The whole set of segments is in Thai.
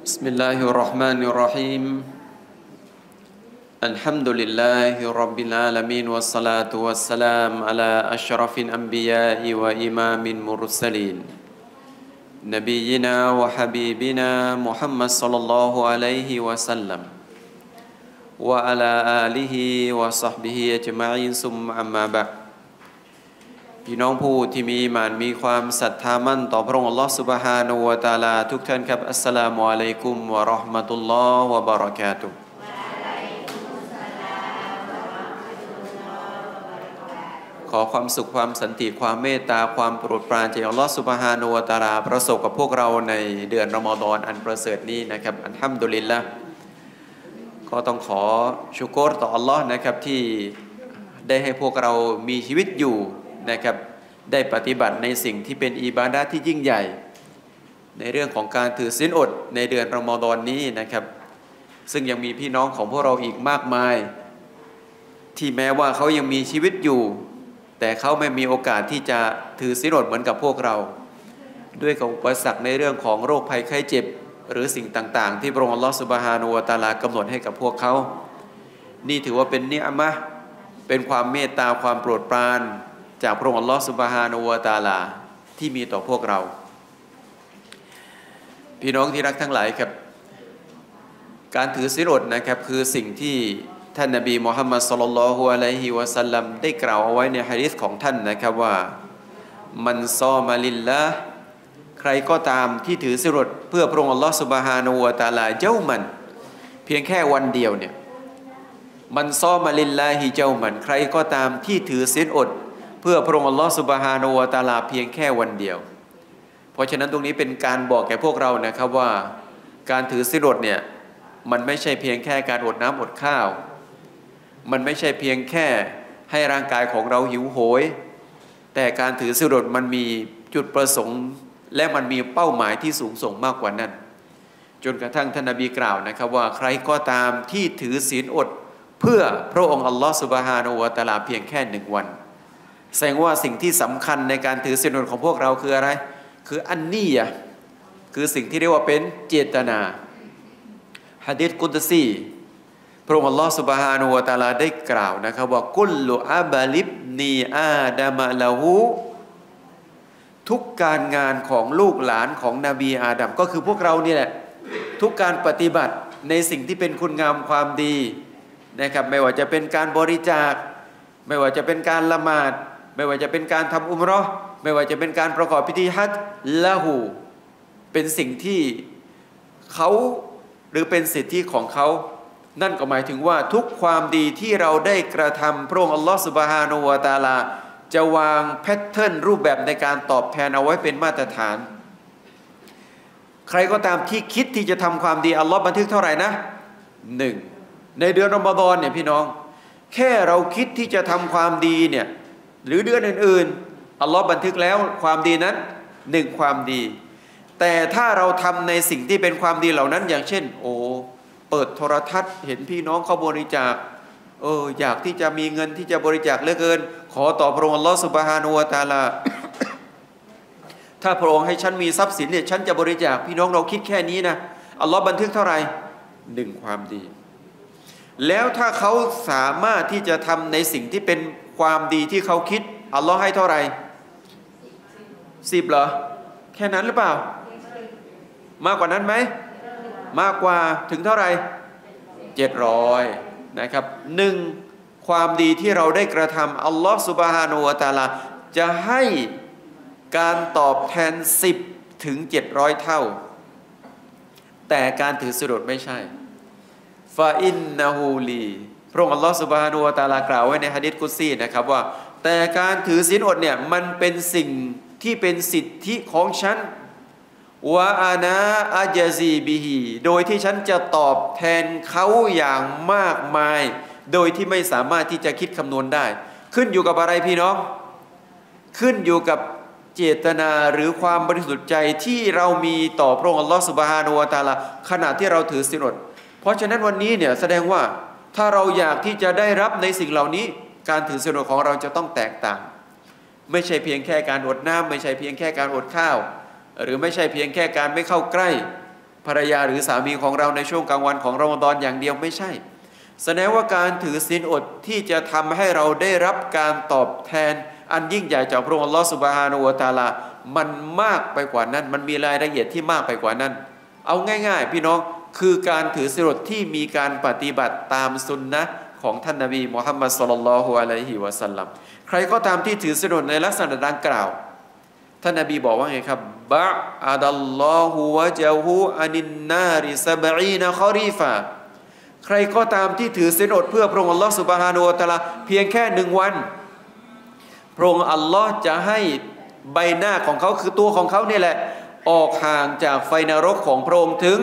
بسم الله الرحمن الرحيم الحمد لله رب العالمين والصلاة والسلام على أشرف الأنبياء وإمام المرسلين نبينا وحبيبنا محمد صلى الله عليه وسلم وعلى آله وصحبه أجمعين ثم أما بعدพี่น้องผู้ที่มีอีหม่านมีความศรัทธามั่นต่อพระองค์อัลลอฮฺซุบฮานะฮูวะตะอาลาทุกท่านครับอัสสลามุอะลัยกุมวะเราะห์มะตุลลอฮ์วะบะเราะกาตุฮ์ขอความสุขความสันติความเมตตาความโปรดปรานจากอัลลอฮฺซุบฮานะฮูวะตะอาลาประสบกับพวกเราในเดือนรอมฎอนอันประเสริฐนี้นะครับอัลฮัมดุลิลละห์ก็ต้องขอชุกรต่ออัลลอฮ์นะครับที่ได้ให้พวกเรามีชีวิตอยู่นะครับได้ปฏิบัติในสิ่งที่เป็นอิบาดะห์ที่ยิ่งใหญ่ในเรื่องของการถือศีลอดในเดือนรอมฎอนนี้นะครับซึ่งยังมีพี่น้องของพวกเราอีกมากมายที่แม้ว่าเขายังมีชีวิตอยู่แต่เขาไม่มีโอกาสที่จะถือศีลอดเหมือนกับพวกเราด้วยกับอุปสรรคในเรื่องของโรคภัยไข้เจ็บหรือสิ่งต่างๆที่พระองค์อัลเลาะห์ซุบฮานะฮูวะตะอาลากำหนดให้กับพวกเขานี่ถือว่าเป็นนิอะมะห์เป็นความเมตตาความโปรดปรานจากพระองค์อัลลอฮฺซุบฮานะฮูวะตะอาลาที่มีต่อพวกเราพี่น้องที่รักทั้งหลายครับการถือศีลอดนะครับคือสิ่งที่ท่านนบีมุฮัมมัดศ็อลลัลลอฮุอะลัยฮิวะซัลลัมได้กล่าวเอาไว้ในหะดีษของท่านนะครับว่ามันซอมะลิลลาห์ใครก็ตามที่ถือศีลอดเพื่อพระองค์อัลลอฮฺซุบฮานะฮูวะตะอาลาเจ้ามันเพียงแค่วันเดียวเนี่ยมันซอมะลิลลาฮิเจ้ามันใครก็ตามที่ถือศีลอดเพื่อพระองค์อัลลอฮฺซุบฮานะฮูวะตะอาลาเพียงแค่วันเดียวเพราะฉะนั้นตรงนี้เป็นการบอกแก่พวกเรานะครับว่าการถือศีลอดเนี่ยมันไม่ใช่เพียงแค่การอดน้ำอดข้าวมันไม่ใช่เพียงแค่ให้ร่างกายของเราหิวโหยแต่การถือศีลอดมันมีจุดประสงค์และมันมีเป้าหมายที่สูงส่งมากกว่านั้นจนกระทั่งท่านนบีกล่าวนะครับว่าใครก็ตามที่ถือศีลอดเพื่อพระองค์อัลลอฮฺซุบฮานะฮูวะตะอาลาเพียงแค่1 วันแสดงว่าสิ่งที่สำคัญในการถือศีลอดของพวกเราคืออะไรคืออันนียะห์คือสิ่งที่เรียกว่าเป็นเจตนาหะดีษกุดซีพระองค์อัลลอฮฺซุบฮานะฮูวะตะอาลาได้กล่าวนะครับว่ากุลลุอับลิบนีอาดามะละฮูทุกการงานของลูกหลานของนบีอาดัมก็คือพวกเรานี่แหละทุกการปฏิบัติในสิ่งที่เป็นคุณงามความดีนะครับไม่ว่าจะเป็นการบริจาคไม่ว่าจะเป็นการละหมาดไม่ว่าจะเป็นการทำอุมเราะห์ไม่ว่าจะเป็นการประกอบพิธีฮัจญ์ละหูเป็นสิ่งที่เขาหรือเป็นสิทธิของเขานั่นก็หมายถึงว่าทุกความดีที่เราได้กระทำพระองค์อัลลอฮฺซุบฮานะฮูวะตะอาลาจะวางแพทเทิร์นรูปแบบในการตอบแทนเอาไว้เป็นมาตรฐานใครก็ตามที่คิดที่จะทำความดีอัลลอฮฺบันทึกเท่าไหร่นะ1ในเดือนรอมฎอนเนี่ยพี่น้องแค่เราคิดที่จะทำความดีเนี่ยหรือเดือนอื่นๆอัลลอฮ์บันทึกแล้วความดีนั้น1ความดีแต่ถ้าเราทำในสิ่งที่เป็นความดีเหล่านั้นอย่างเช่นเปิดโทรทัศน์เห็นพี่น้องเขาบริจาคอยากที่จะมีเงินที่จะบริจาคเหลือเกินขอต่อพระองค์อัลลอฮ์ซุบฮานะฮูวะตะอาลา ถ้าพระองค์ให้ฉันมีทรัพย์สินเนี่ยฉันจะบริจาคพี่น้องเราคิดแค่นี้นะอัลลอฮ์บันทึกเท่าไหร่1ความดีแล้วถ้าเขาสามารถที่จะทำในสิ่งที่เป็นความดีที่เขาคิดอัลลอฮ์ให้เท่าไหร่10เหรอแค่นั้นหรือเปล่ามากกว่านั้นไหมมากกว่าถึงเท่าไหร่700นะครับ1ความดีที่เราได้กระทำอัลลอฮ์ซุบฮานะฮูวะตะอาลาจะให้การตอบแทน10 ถึง 700เท่าแต่การถือศีลอดไม่ใช่ฟาอินนะฮูลีพระองค์อัลลอฮฺซุบฮานะฮูวะตะอาลากล่าวไว้ในหะดีษกุดซีนะครับว่าแต่การถือศีลอดเนี่ยมันเป็นสิ่งที่เป็นสิทธิของฉันวะอานาอัจซีบิฮีโดยที่ฉันจะตอบแทนเขาอย่างมากมายโดยที่ไม่สามารถที่จะคิดคำนวณได้ขึ้นอยู่กับอะไรพี่น้องขึ้นอยู่กับเจตนาหรือความบริสุทธิ์ใจที่เรามีต่อพระองค์อัลลอฮฺซุบฮานะฮูวะตะอาลาขณะที่เราถือศีลอดเพราะฉะนั้นวันนี้เนี่ยแสดงว่าถ้าเราอยากที่จะได้รับในสิ่งเหล่านี้การถือศีลอดของเราจะต้องแตกต่างไม่ใช่เพียงแค่การอดน้ำไม่ใช่เพียงแค่การอดข้าวหรือไม่ใช่เพียงแค่การไม่เข้าใกล้ภรรยาหรือสามีของเราในช่วงกลางวันของรอมฎอนอย่างเดียวไม่ใช่แสดงว่าการถือศีลอดที่จะทำให้เราได้รับการตอบแทนอันยิ่งใหญ่จากพระองค์อัลลอฮฺซุบฮานะฮูวะตะอาลามันมากไปกว่านั้นมันมีรายละเอียดที่มากไปกว่านั้นเอาง่ายๆพี่น้องคือการถือศีลอดที่มีการปฏิบัติตามสุนนะของท่านนบีมุฮัมมัดศ็อลลัลลอฮุอะลัยฮิวะซัลลัมใครก็ตามที่ถือศีลอดในลักษณะดังกล่าวท่านนบีบอกว่าไงครับบะอัดัลลอฮุวะจาฮูอานินนาริซะบอีนะคอรีฟะใครก็ตามที่ถือศีลอดเพื่อพระองค์อัลลอฮฺซุบฮานะฮูวะตะอาลาเพียงแค่1 วันพระองค์อัลลอฮ์จะให้ใบหน้าของเขาคือตัวของเขานี่แหละออกห่างจากไฟนรกของพระองค์ถึง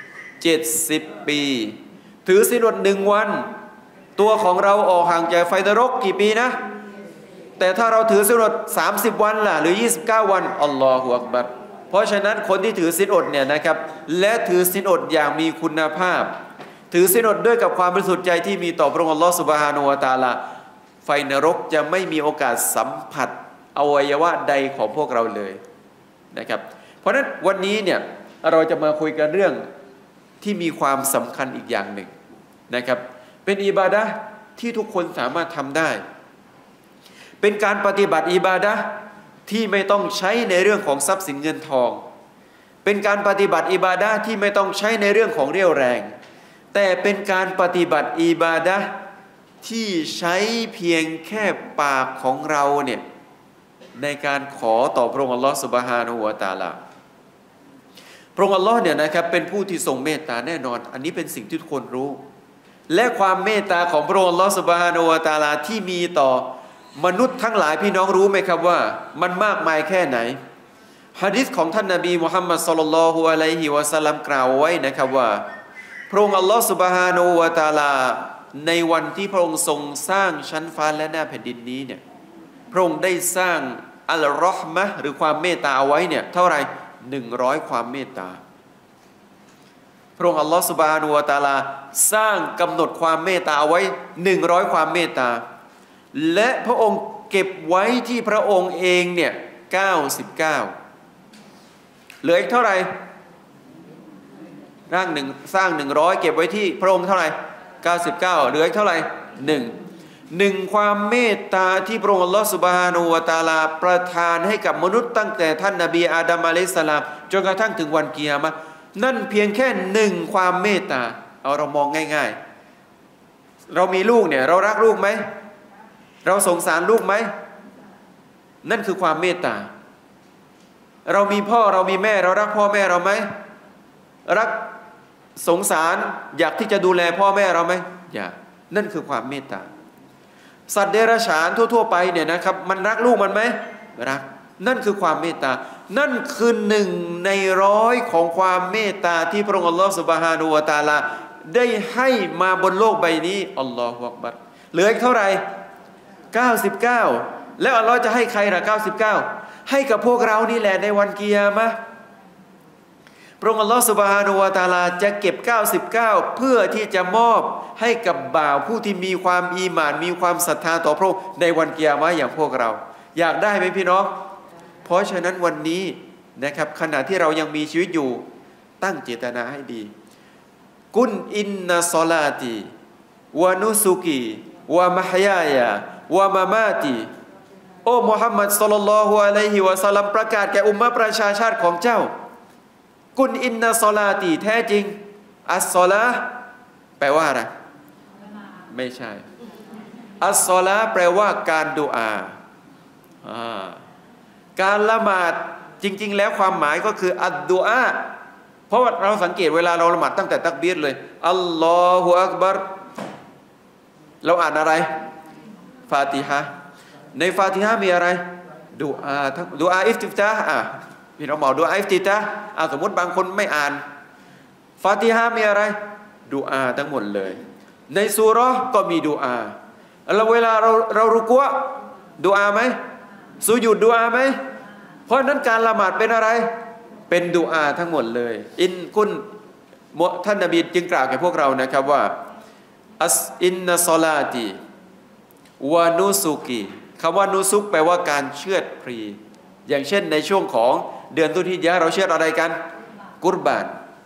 70 ปีถือศีลอด1 วันตัวของเราออกห่างจากไฟนรกกี่ปีนะแต่ถ้าเราถือศีลอด30 วันล่ะหรือ29 วันอัลลอฮฺอักบัรเพราะฉะนั้นคนที่ถือศีลอดเนี่ยนะครับและถือศีลอดอย่างมีคุณภาพถือศีลอดด้วยกับความบริสุทธิ์ใจที่มีต่อพระองค์อัลลอฮฺซุบฮานะฮูวะตะอาลาไฟนรกจะไม่มีโอกาสสัมผัสอวัยวะใดของพวกเราเลยนะครับเพราะฉะนั้นวันนี้เนี่ยเราจะมาคุยกันเรื่องที่มีความสำคัญอีกอย่างหนึ่งนะครับเป็นอิบาดะห์ที่ทุกคนสามารถทำได้เป็นการปฏิบัติอิบาดะห์ที่ไม่ต้องใช้ในเรื่องของทรัพย์สินเงินทองเป็นการปฏิบัติอิบาดะห์ที่ไม่ต้องใช้ในเรื่องของเรี่ยวแรงแต่เป็นการปฏิบัติอิบาดะห์ที่ใช้เพียงแค่ปากของเราเนี่ยในการขอต่อพระองค์อัลลอฮฺซุบฮานะฮูวะตะอาลาพระองค์อัลลอฮ์เนี่ยนะครับเป็นผู้ที่ทรงเมตตาแน่นอนอันนี้เป็นสิ่งที่ทุกคนรู้และความเมตตาของพระองค์อัลลอฮ์ซุบฮานะฮูวะตะอาลาที่มีต่อมนุษย์ทั้งหลายพี่น้องรู้ไหมครับว่ามันมากมายแค่ไหนหะดีษของท่านนบีมุฮัมมัดศ็อลลัลลอฮุอะลัยฮิวะซัลลัมกล่าวไว้นะครับว่าพระองค์อัลลอฮ์ซุบฮานะฮูวะตะอาลาในวันที่พระองค์ทรงสร้างชั้นฟ้าและหน้าแผ่นดินนี้เนี่ยพระองค์ได้สร้างอัลรอฮมะห์หรือความเมตตาเอาไว้เนี่ยเท่าไหร่100ความเมตตาพระองค์อัลลอฮฺซุบฮานะฮูวะตะอาลาสร้างกำหนดความเมตตาเอาไว้100ความเมตตาและพระองค์เก็บไว้ที่พระองค์เองเนี่ย99เหลืออีกเท่าไหร่สร้าง100เก็บไว้ที่พระองค์เท่าไหร่99เหลืออีกเท่าไหร่1ความเมตตาที่พระองค์อัลลอฮฺซุบฮานะฮูวะตะอาลาประทานให้กับมนุษย์ตั้งแต่ท่านนบีอาดัมอะลัยฮิสสลามจนกระทั่งถึงวันกิยามะห์นั่นเพียงแค่1ความเมตตาเอาเรามองง่ายๆเรามีลูกเนี่ยเรารักลูกไหมเราสงสารลูกไหมนั่นคือความเมตตาเรามีพ่อเรามีแม่เรารักพ่อแม่เราไหมรักสงสารอยากที่จะดูแลพ่อแม่เราไหมอยากนั่นคือความเมตตาสัตว์เดรัจฉานทั่วๆไปเนี่ยนะครับมันรักลูกมันไหมรักนั่นคือความเมตตานั่นคือ1 ใน 100ของความเมตตาที่พระองค์อัลลอฮฺซุบฮานะฮูวะตะอาลาได้ให้มาบนโลกใบนี้อัลลอฮฺอักบัรเหลืออีกเท่าไหร่99แล้วอัลลอฮฺจะให้ใครล่ะ99ให้กับพวกเรานี่แหละในวันกิยามะห์พระองค์อัลลอฮฺซุบฮานะฮูวะตะอาลาจะเก็บ99เพื่อที่จะมอบให้กับบ่าวผู้ที่มีความอีหม่านมีความศรัทธาต่อพระองค์ในวันกิยามะห์อย่างพวกเราอยากได้ไหมพี่น้องเพราะฉะนั้นวันนี้นะครับขณะที่เรายังมีชีวิตอยู่ตั้งเจตนาให้ดีกุนอินนัสศอลาติวะนุสุกีวะมะฮยายาวะมะมาติโอ้มุฮัมมัดศ็อลลัลลอฮุอะลัยฮิวะซัลลัมประกาศแก่อุมมะห์ประชาชาติของเจ้ากุนอินนัสศอลาติแท้จริงอัสศอลาแปลว่าอะไรไม่ใช่อัสศอลาแปลว่าการดุอาการละหมาดจริงๆแล้วความหมายก็คืออัดดุอาเพราะว่าเราสังเกตเวลาเราละหมาดตั้งแต่ตักบีรเลยอัลลอฮุอักบัรเราอ่านอะไรฟาติฮะในฟาติฮะมีอะไรดุอาดุอาอิฟติฟตาห์พี่น้องบอกดุอาอิฟติฟตาห์สมมติบางคนไม่อ่านฟาติฮะมีอะไรดุอาทั้งหมดเลยในซูเราะห์ก็มีดุอาแล้วเวลาเรารุกัวดุอาไหมสุญูดดุอาไหมเพราะนั้นการละหมาดเป็นอะไรเป็นดุอาทั้งหมดเลยท่านนบีจึงกล่าวแก่พวกเรานะครับว่าอินนัสศอลาติวะนุสุกีคำว่านุสุกแปลว่าการเชือดพลีอย่างเช่นในช่วงของเดือนตุลฮิญญะห์เราเชือดอะไรกันกุรบาน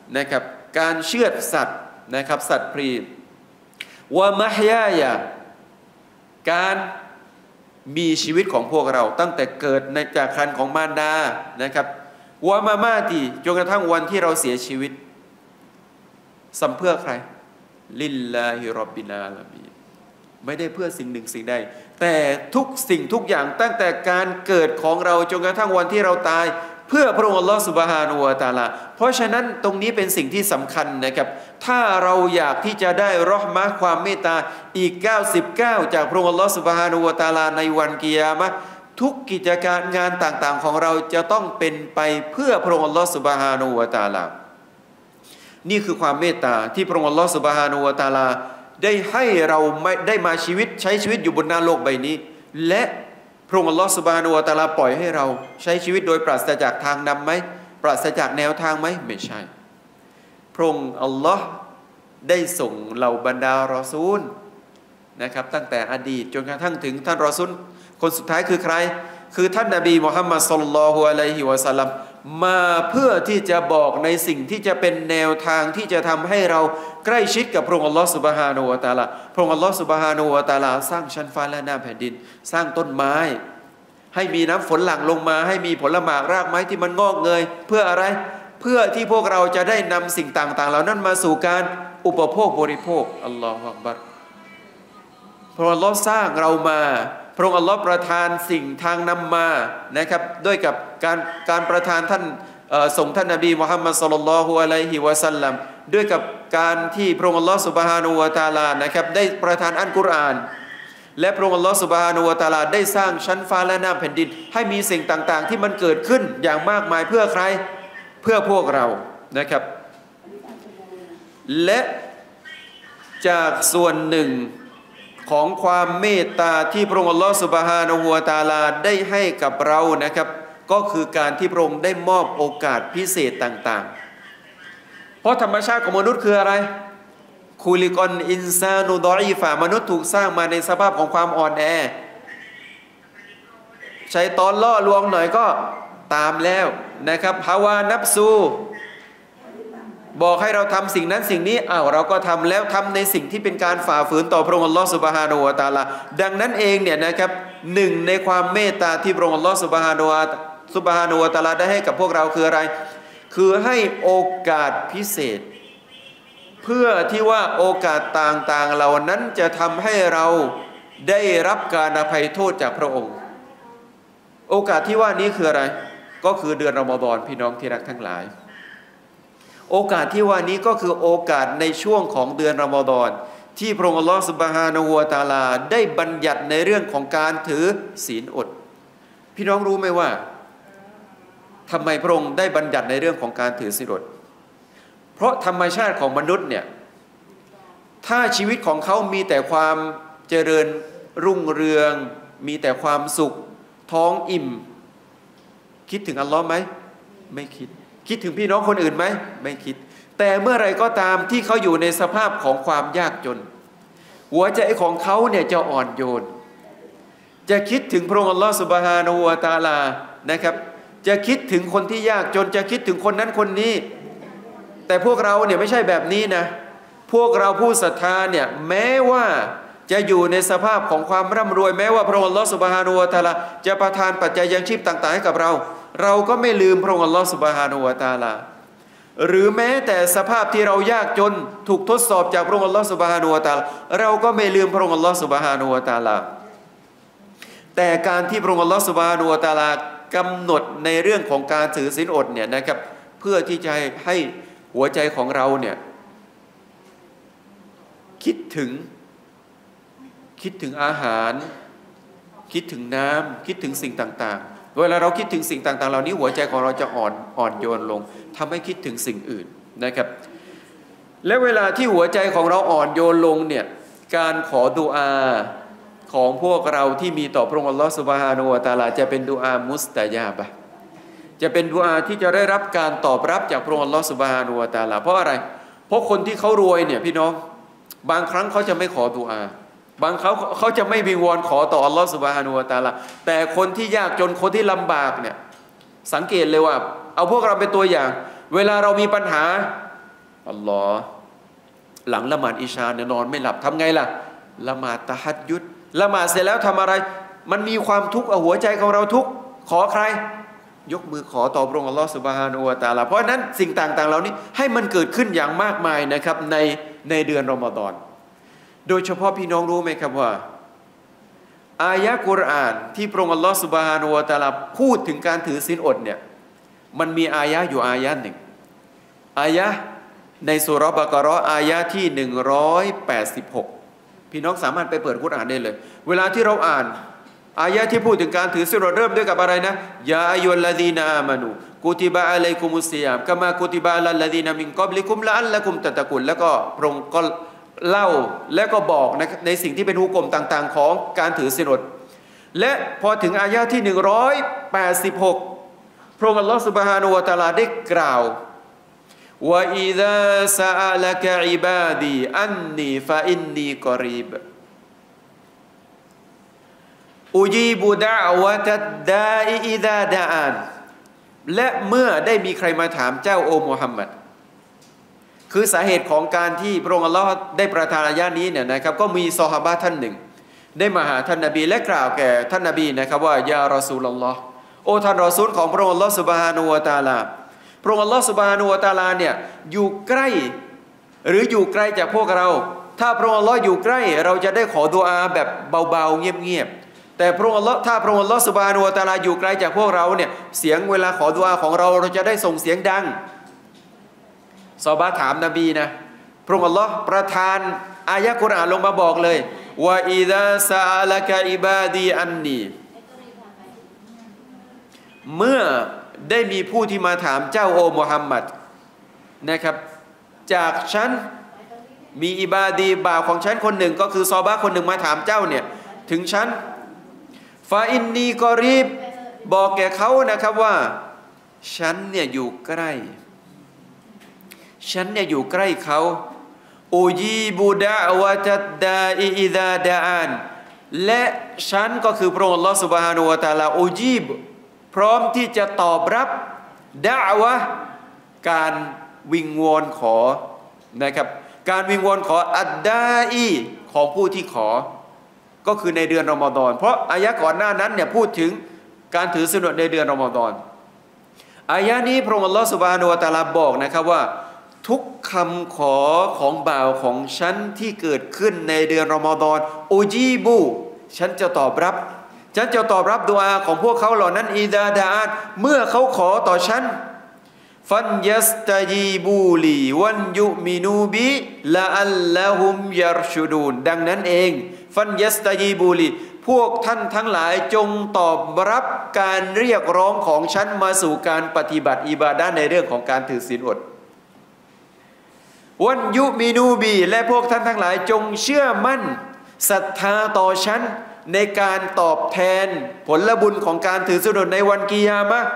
นะครับการเชือดสัตว์นะครับสัตว์พรีวะมะฮยายะการมีชีวิตของพวกเราตั้งแต่เกิดในจากครรภ์ของมารดานะครับวะมามาตีจนกระทั่งวันที่เราเสียชีวิตสัมเพื่อใครลิลลาฮิร็อบบิลอาลามีนไม่ได้เพื่อสิ่งหนึ่งสิ่งใดแต่ทุกสิ่งทุกอย่างตั้งแต่การเกิดของเราจนกระทั่งวันที่เราตายเพื่อพระองค์อัลลอฮฺซุบฮานะฮูวะตะอาลาเพราะฉะนั้นตรงนี้เป็นสิ่งที่สำคัญนะครับถ้าเราอยากที่จะได้เราะห์มะห์ความเมตตาอีก99จากพระองค์อัลลอฮฺซุบฮานะฮูวะตะอาลาในวันกิยามะห์ทุกกิจการงานต่างๆของเราจะต้องเป็นไปเพื่อพระองค์อัลลอฮฺซุบฮานะฮูวะตะอาลานี่คือความเมตตาที่พระองค์อัลลอฮฺซุบฮานะฮูวะตะอาลาได้ให้เราได้มาชีวิตใช้ชีวิตอยู่บนหน้าโลกใบนี้และพระองค์อัลลอฮฺซุบฮานะฮูวะตะอาลาปล่อยให้เราใช้ชีวิตโดยปราศจากทางนำไหมปราศจากแนวทางไหมไม่ใช่พระองค์อัลลอฮ์ได้ส่งเหล่าบรรดารอซูลนะครับตั้งแต่อดีตจนกระทั่งถึงท่านรอซูลคนสุดท้ายคือใครคือท่านนบีมุฮัมมัดศ็อลลัลลอฮุอะลัยฮิวะซัลลัมมาเพื่อที่จะบอกในสิ่งที่จะเป็นแนวทางที่จะทำให้เราใกล้ชิดกับพระองค์อัลลอฮฺซุบฮานะฮูวะตะอาลาพระองค์อัลลอฮฺซุบฮานะฮูวะตะอาลาสร้างชั้นฟ้าและหน้าแผ่นดินสร้างต้นไม้ให้มีน้ำฝนหลั่งลงมาให้มีผลหมากรากไม้ที่มันงอกเงยเพื่ออะไรเพื่อที่พวกเราจะได้นำสิ่งต่างๆเหล่านั้นมาสู่การอุปโภคบริโภคอัลลอฮฺอักบัรพระองค์อัลลอฮ์สร้างเรามาพระองค์อัลลอฮ์ประทานสิ่งทางนำมานะครับด้วยกับการประทานท่านส่งท่านนบีมุฮัมมัดศ็อลลัลลอฮุอะลัยฮิวะซัลลัมด้วยกับการที่พระองค์อัลลอฮ์ซุบฮานะฮูวะตะอาลานะครับได้ประทานอัลกุรอานและพระองค์อัลลอฮ์ซุบฮานะฮูวะตะอาลาได้สร้างชั้นฟ้าและหน้าแผ่นดินให้มีสิ่งต่างๆที่มันเกิดขึ้นอย่างมากมายเพื่อใครเพื่อพวกเรานะครับและจากส่วนหนึ่งของความเมตตาที่พระองค์อัลลอฮฺซุบฮานะฮูวะตะอาลาได้ให้กับเรานะครับก็คือการที่พระองค์ได้มอบโอกาสพิเศษต่างๆเพราะธรรมชาติของมนุษย์คืออะไรคูลิกอนอินซานุดออีฟะมนุษย์ถูกสร้างมาในสภาพของความอ่อนแอชัยฏอนล่อลวงหน่อยก็ตามแล้วนะครับฮาวานัฟซูบอกให้เราทำสิ่งนั้นสิ่งนี้เราก็ทำแล้วทำในสิ่งที่เป็นการฝ่าฝืนต่อพระองค์อัลลอฮฺซุบฮานะฮูวะตะอาลาดังนั้นเองเนี่ยนะครับหนึ่งในความเมตตาที่พระองค์อัลลอฮฺซุบฮานะฮูวะตะอาลาได้ให้กับพวกเราคืออะไรคือให้โอกาสพิเศษเพื่อที่ว่าโอกาสต่างๆเหล่านั้นจะทำให้เราได้รับการอภัยโทษจากพระองค์โอกาสที่ว่านี้คืออะไรก็คือเดือนรอมฎอนพี่น้องที่รักทั้งหลายโอกาสที่ว่านี้ก็คือโอกาสในช่วงของเดือนรอมฎอนที่พระองค์อัลลอฮฺซุบฮานะฮูวะตะอาลาได้บัญญัติในเรื่องของการถือศีลอดพี่น้องรู้ไหมว่าทำไมพระองค์ได้บัญญัติในเรื่องของการถือศีลอดเพราะธรรมชาติของมนุษย์เนี่ยถ้าชีวิตของเขามีแต่ความเจริญรุ่งเรืองมีแต่ความสุขท้องอิ่มคิดถึงอัลลอฮ์ไหมไม่คิดถึงพี่น้องคนอื่นไหมไม่คิดแต่เมื่อไรก็ตามที่เขาอยู่ในสภาพของความยากจนหัวใจของเขาเนี่ยจะอ่อนโยนจะคิดถึงพระองค์อัลลอฮฺซุบฮานะฮูวะตะอาลานะครับจะคิดถึงคนที่ยากจนจะคิดถึงคนนั้นคนนี้แต่พวกเราเนี่ยไม่ใช่แบบนี้นะพวกเราผู้ศรัทธาเนี่ยแม้ว่าจะอยู่ในสภาพของความร่ำรวยแม้ว่าพระองค์อัลลอฮฺซุบฮานะฮูวะตะอาลาจะประทานปัจจัยยังชีพต่างๆให้กับเราก็ไม่ลืมพระองค์อัลลอฮฺซุบฮานะฮูวะตะอาลาหรือแม้แต่สภาพที่เรายากจนถูกทดสอบจากพระองค์อัลลอฮฺซุบฮานะฮูวะตะอาลาเราก็ไม่ลืมพระองค์อัลลอฮฺซุบฮานะฮูวะตะอาลาแต่การที่พระองค์อัลลอฮฺซุบฮานะฮูวะตะอาลากำหนดในเรื่องของการถือศีลอดเนี่ยนะครับเพื่อที่จะให้หัวใจของเราเนี่ยคิดถึงอาหารคิดถึงน้ำคิดถึงสิ่งต่างๆเวลาเราคิดถึงสิ่งต่างๆเหล่านี้หัวใจของเราจะอ่อนโยนลงทำให้คิดถึงสิ่งอื่นนะครับและเวลาที่หัวใจของเราอ่อนโยนลงเนี่ยการขอดุอาของพวกเราที่มีต่อพระองค์อัลลอฮฺซุบฮานะฮูวะตะอาลาจะเป็นดุอามุสตะญาบะห์จะเป็นดุอาที่จะได้รับการตอบรับจากพระองค์อัลลอฮฺซุบฮานะฮูวะตะอาลาเพราะอะไรเพราะคนที่เขารวยเนี่ยพี่น้องบางครั้งเขาจะไม่ขอดุอาบางเขาจะไม่วิงวอนขอต่ออัลลอฮฺซุบฮานะฮูวะตะอาลาแต่คนที่ยากจนคนที่ลำบากเนี่ยสังเกตเลยว่าเอาพวกเราเป็นตัวอย่างเวลาเรามีปัญหาอัลลอฮ์หลังละหมาดอิชาเนี่ยนอนไม่หลับทำไงล่ะละหมาดตะฮัจญุดละหมาดเสร็จแล้วทำอะไรมันมีความทุกข์หัวใจของเราทุกข์ขอใครยกมือขอต่อพระองค์อัลลอฮ์ซุบฮานะฮูวะตะอาลาเพราะนั้นสิ่งต่างๆเหล่านี้ให้มันเกิดขึ้นอย่างมากมายนะครับในเดือนรอมฎอนโดยเฉพาะพี่น้องรู้ไหมครับว่าอายะห์กุรอานที่พระองค์อัลลอฮ์ซุบฮานะฮูวะตะอาลาพูดถึงการถือศีลอดเนี่ยมันมีอายะห์อยู่อายะห์หนึ่งอายะห์ในซูเราะห์บะเกาะเราะห์อายะห์ที่186พี่น้องสามารถไปเปิดกุรอานได้เลยเวลาที่เราอ่านอายะห์ที่พูดถึงการถือศีลอดเริ่มด้วยกับอะไรนะยาอัยยุลลซีนาอามานูกุติบะอะลัยกุมุสซิยามกะมากุติบะอะลัลลซีนามินกับลิกุมละอัลละกุมตะตะกุนแล้วก็พระองค์ก็เล่าและก็บอกในสิ่งที่เป็นหุกมต่างๆของการถือศีลอดและพอถึงอายะห์ที่186พระองค์อัลลอฮฺซุบฮานะฮูวะตะอาลาได้กล่าวว่าอิซาซะอะละกะอิบาดีอันนีฟะอินนีกอรีบอุจีบุดะวะตัดดาอิอิซาดะอานและเมื่อได้มีใครมาถามเจ้าโอมุฮัมมัดคือสาเหตุของการที่พระองค์อัลลอฮ์ได้ประทานอายะนี้เนี่ยนะครับก็มีซอฮาบะห์ท่านหนึ่งได้มาหาท่านนบีและกล่าวแก่ท่านนบีนะครับว่ายารอซูลุลลอฮ์โอ้ท่านรอซูลของพระองค์อัลลอฮ์ซุบฮานะฮูวะตะอาลาพระองค์อัลลอฮ์ซุบฮานะฮูวะตะอาลาเนี่ยอยู่ใกล้หรืออยู่ไกลจากพวกเราถ้าพระองค์อัลลอฮ์อยู่ใกล้เราจะได้ขอดุอาแบบเบาๆเงียบๆแต่พระองค์อัลลอฮ์ถ้าพระองค์อัลลอฮ์ซุบฮานะฮูวะตะอาลาอยู่ไกลจากพวกเราเนี่ยเสียงเวลาขอดุอาของเราจะได้ส่งเสียงดังซอฮาบะห์ถามนบีนะพระองค์อัลลอฮ์ประทานอายะห์กุรอานลงมาบอกเลยว่าอิซาซะอะละกะอิบาดีอันนีเมื่อได้มีผู้ที่มาถามเจ้าโอมุฮัมมัดนะครับจากฉันมีอิบาดีบ่าวของฉันคนหนึ่งก็คือซอฮาบะห์คนหนึ่งมาถามเจ้าเนี่ยถึงฉันฟาอินนีกอรีบบอกแก่เขานะครับว่าฉันเนี่ยอยู่ใกล้ฉันเนี่ยอยู่ใกล้เขาอูจีบูดะวะตัดดาอิอิซาดะอานและฉันก็คือพระองค์อัลลอฮฺซุบฮานะฮูวะตะอาลาอูจีบพร้อมที่จะตอบรับดะอวะการวิงวอนขอนะครับการวิงวอนขออัดดาอีของผู้ที่ขอก็คือในเดือนรอมฎอนเพราะอายะก่อนหน้านั้นเนี่ยพูดถึงการถือศีลอดในเดือนรอมฎอนอายะนี้พระองค์อัลลอฮฺซุบฮานะฮูวะตะอาลาบอกนะครับว่าทุกคำขอของบ่าวของฉันที่เกิดขึ้นในเดือนรอมฎอนอูจีบูฉันจะตอบรับฉันจะตอบรับดุอาของพวกเขาเหล่านั้นอิดาดาอันเมื่อเขาขอต่อฉันฟันยัสตาจีบูลีวันยุมินูบิละอัลละฮุมยัรชุดูนดังนั้นเองฟันยัสตาจีบูลีพวกท่านทั้งหลายจงตอบรับการเรียกร้องของฉันมาสู่การปฏิบัติอิบาดะห์ในเรื่องของการถือศีลอดวันยุมินูบีและพวกท่านทั้งหลายจงเชื่อมั่นศรัทธาต่อฉันในการตอบแทนผลบุญของการถือศีลอดในวันกิยามะห์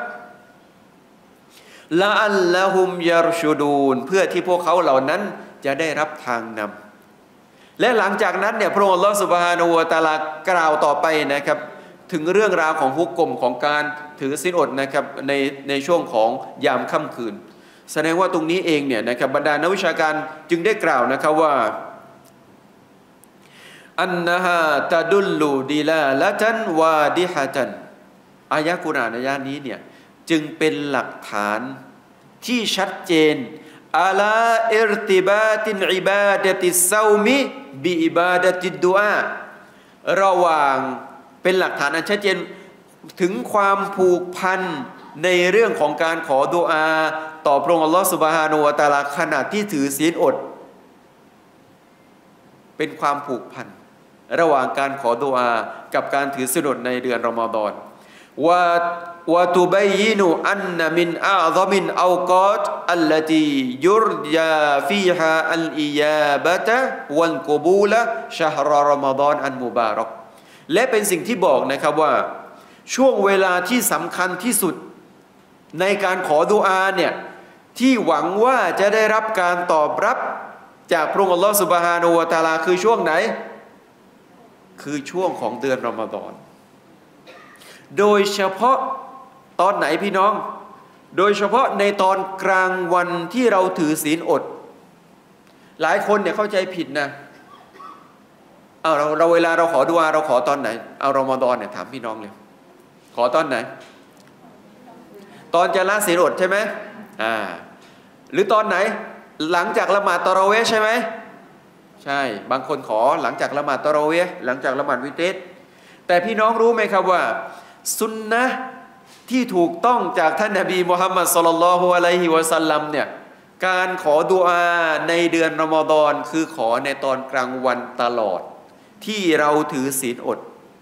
ละอัลละฮุมยัรชุดูนเพื่อที่พวกเขาเหล่านั้นจะได้รับทางนำและหลังจากนั้นเนี่ยพระองค์อัลลอฮฺซุบฮานะฮูวะตะอาลากล่าวต่อไปนะครับถึงเรื่องราวของฮุกมของการถือศีลอดนะครับในช่วงของยามค่ำคืนแสดงว่าตรงนี้เองเนี่ยนะครับบรรดานักวิชาการจึงได้กล่าวนะครับว่าอันนะฮะตะดุลลูดิลาละตันวาดิฮะตันอายะห์กุรอานอายะห์นี้เนี่ยจึงเป็นหลักฐานที่ชัดเจนอาลาอิรติบาตินอิบาดะติสเซามิบิอิบาดะติดดุอาระหว่างเป็นหลักฐานอันชัดเจนถึงความผูกพันในเรื่องของการขอดุอาต่อพระองค์อัลลอฮฺซุบฮานะฮูวะตะอาลาขณะที่ถือศีลอดเป็นความผูกพันระหว่างการขอดุอากับการถือศีลอดในเดือนรอมฎอนวะตุบัยยินุอันนะมินอาซอมินเอากอตอัลลตียุรยาฟีฮาอัลอิยาบะตะวัลกุบูละชะฮรรอมฎอนอันมุบารักและเป็นสิ่งที่บอกนะครับว่าช่วงเวลาที่สำคัญที่สุดในการขอดุอาเนี่ยที่หวังว่าจะได้รับการตอบรับจากพระองค์อัลลอฮฺซุบฮานะฮูวะตะอาลาคือช่วงไหนคือช่วงของเดือนรอมฎอนโดยเฉพาะตอนไหนพี่น้องโดยเฉพาะในตอนกลางวันที่เราถือศีลอดหลายคนเนี่ยเข้าใจผิดนะเอาเราเวลาเราขอดุอาเราขอตอนไหนเอารอมฎอนเนี่ยถามพี่น้องเลยขอตอนไหนตอนจะละศีลอดใช่ไหมหรือตอนไหนหลังจากละหมาดตะเราะเวห์ใช่ไหมใช่บางคนขอหลังจากละหมาดตะเราะเวห์หลังจากละหมาดวิเตรแต่พี่น้องรู้ไหมครับว่าสุนนะห์ที่ถูกต้องจากท่านนบีมุฮัมมัดศ็อลลัลลอฮุอะลัยฮิวะซัลลัมเนี่ยการขอดุอาในเดือนรอมฎอนคือขอในตอนกลางวันตลอดที่เราถือศีลอด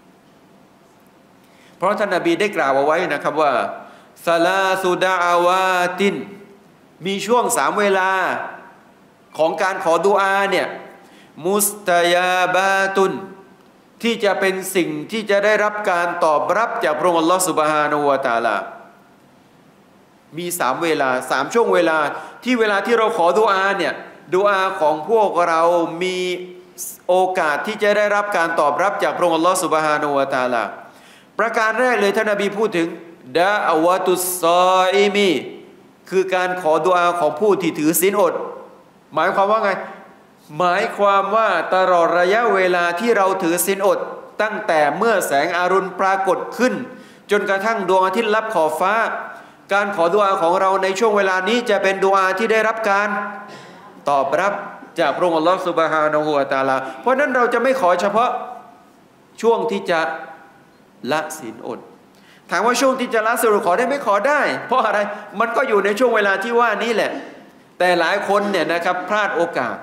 เพราะท่านนบีได้กล่าวเอาไว้นะครับว่าซาลาสุดะอาวาตินมีช่วง3เวลาของการขอดุอาเนี่ยมุสตายาบาตุนที่จะเป็นสิ่งที่จะได้รับการตอบรับจากพระองค์อัลลอฮฺซุบฮานะฮูวะตะอาลามี3เวลา3ช่วงเวลาที่เวลาที่เราขอดุอาเนี่ยดุอาของพวกเรามีโอกาสที่จะได้รับการตอบรับจากพระองค์อัลลอฮฺซุบฮานะฮูวะตะอาลาประการแรกเลยท่านนบีพูดถึงดะอวะตุสซออิมีคือการขอดุอาของผู้ที่ถือศีลอดหมายความว่าไงหมายความว่าตลอดระยะเวลาที่เราถือศีลอดตั้งแต่เมื่อแสงอรุณปรากฏขึ้นจนกระทั่งดวงอาทิตย์ลับขอบฟ้าการขอดุอาของเราในช่วงเวลานี้จะเป็นดุอาที่ได้รับการตอบรับจากพระองค์อัลลอฮฺซุบฮานะฮูวะตะอาลาเพราะนั้นเราจะไม่ขอเฉพาะช่วงที่จะละศีลอดถามว่าช่วงที่จะละศีลอดขอได้ไม่ขอได้เพราะอะไรมันก็อยู่ในช่วงเวลาที่ว่านี้แหละแต่หลายคนเนี่ยนะครับพลาดโอกาส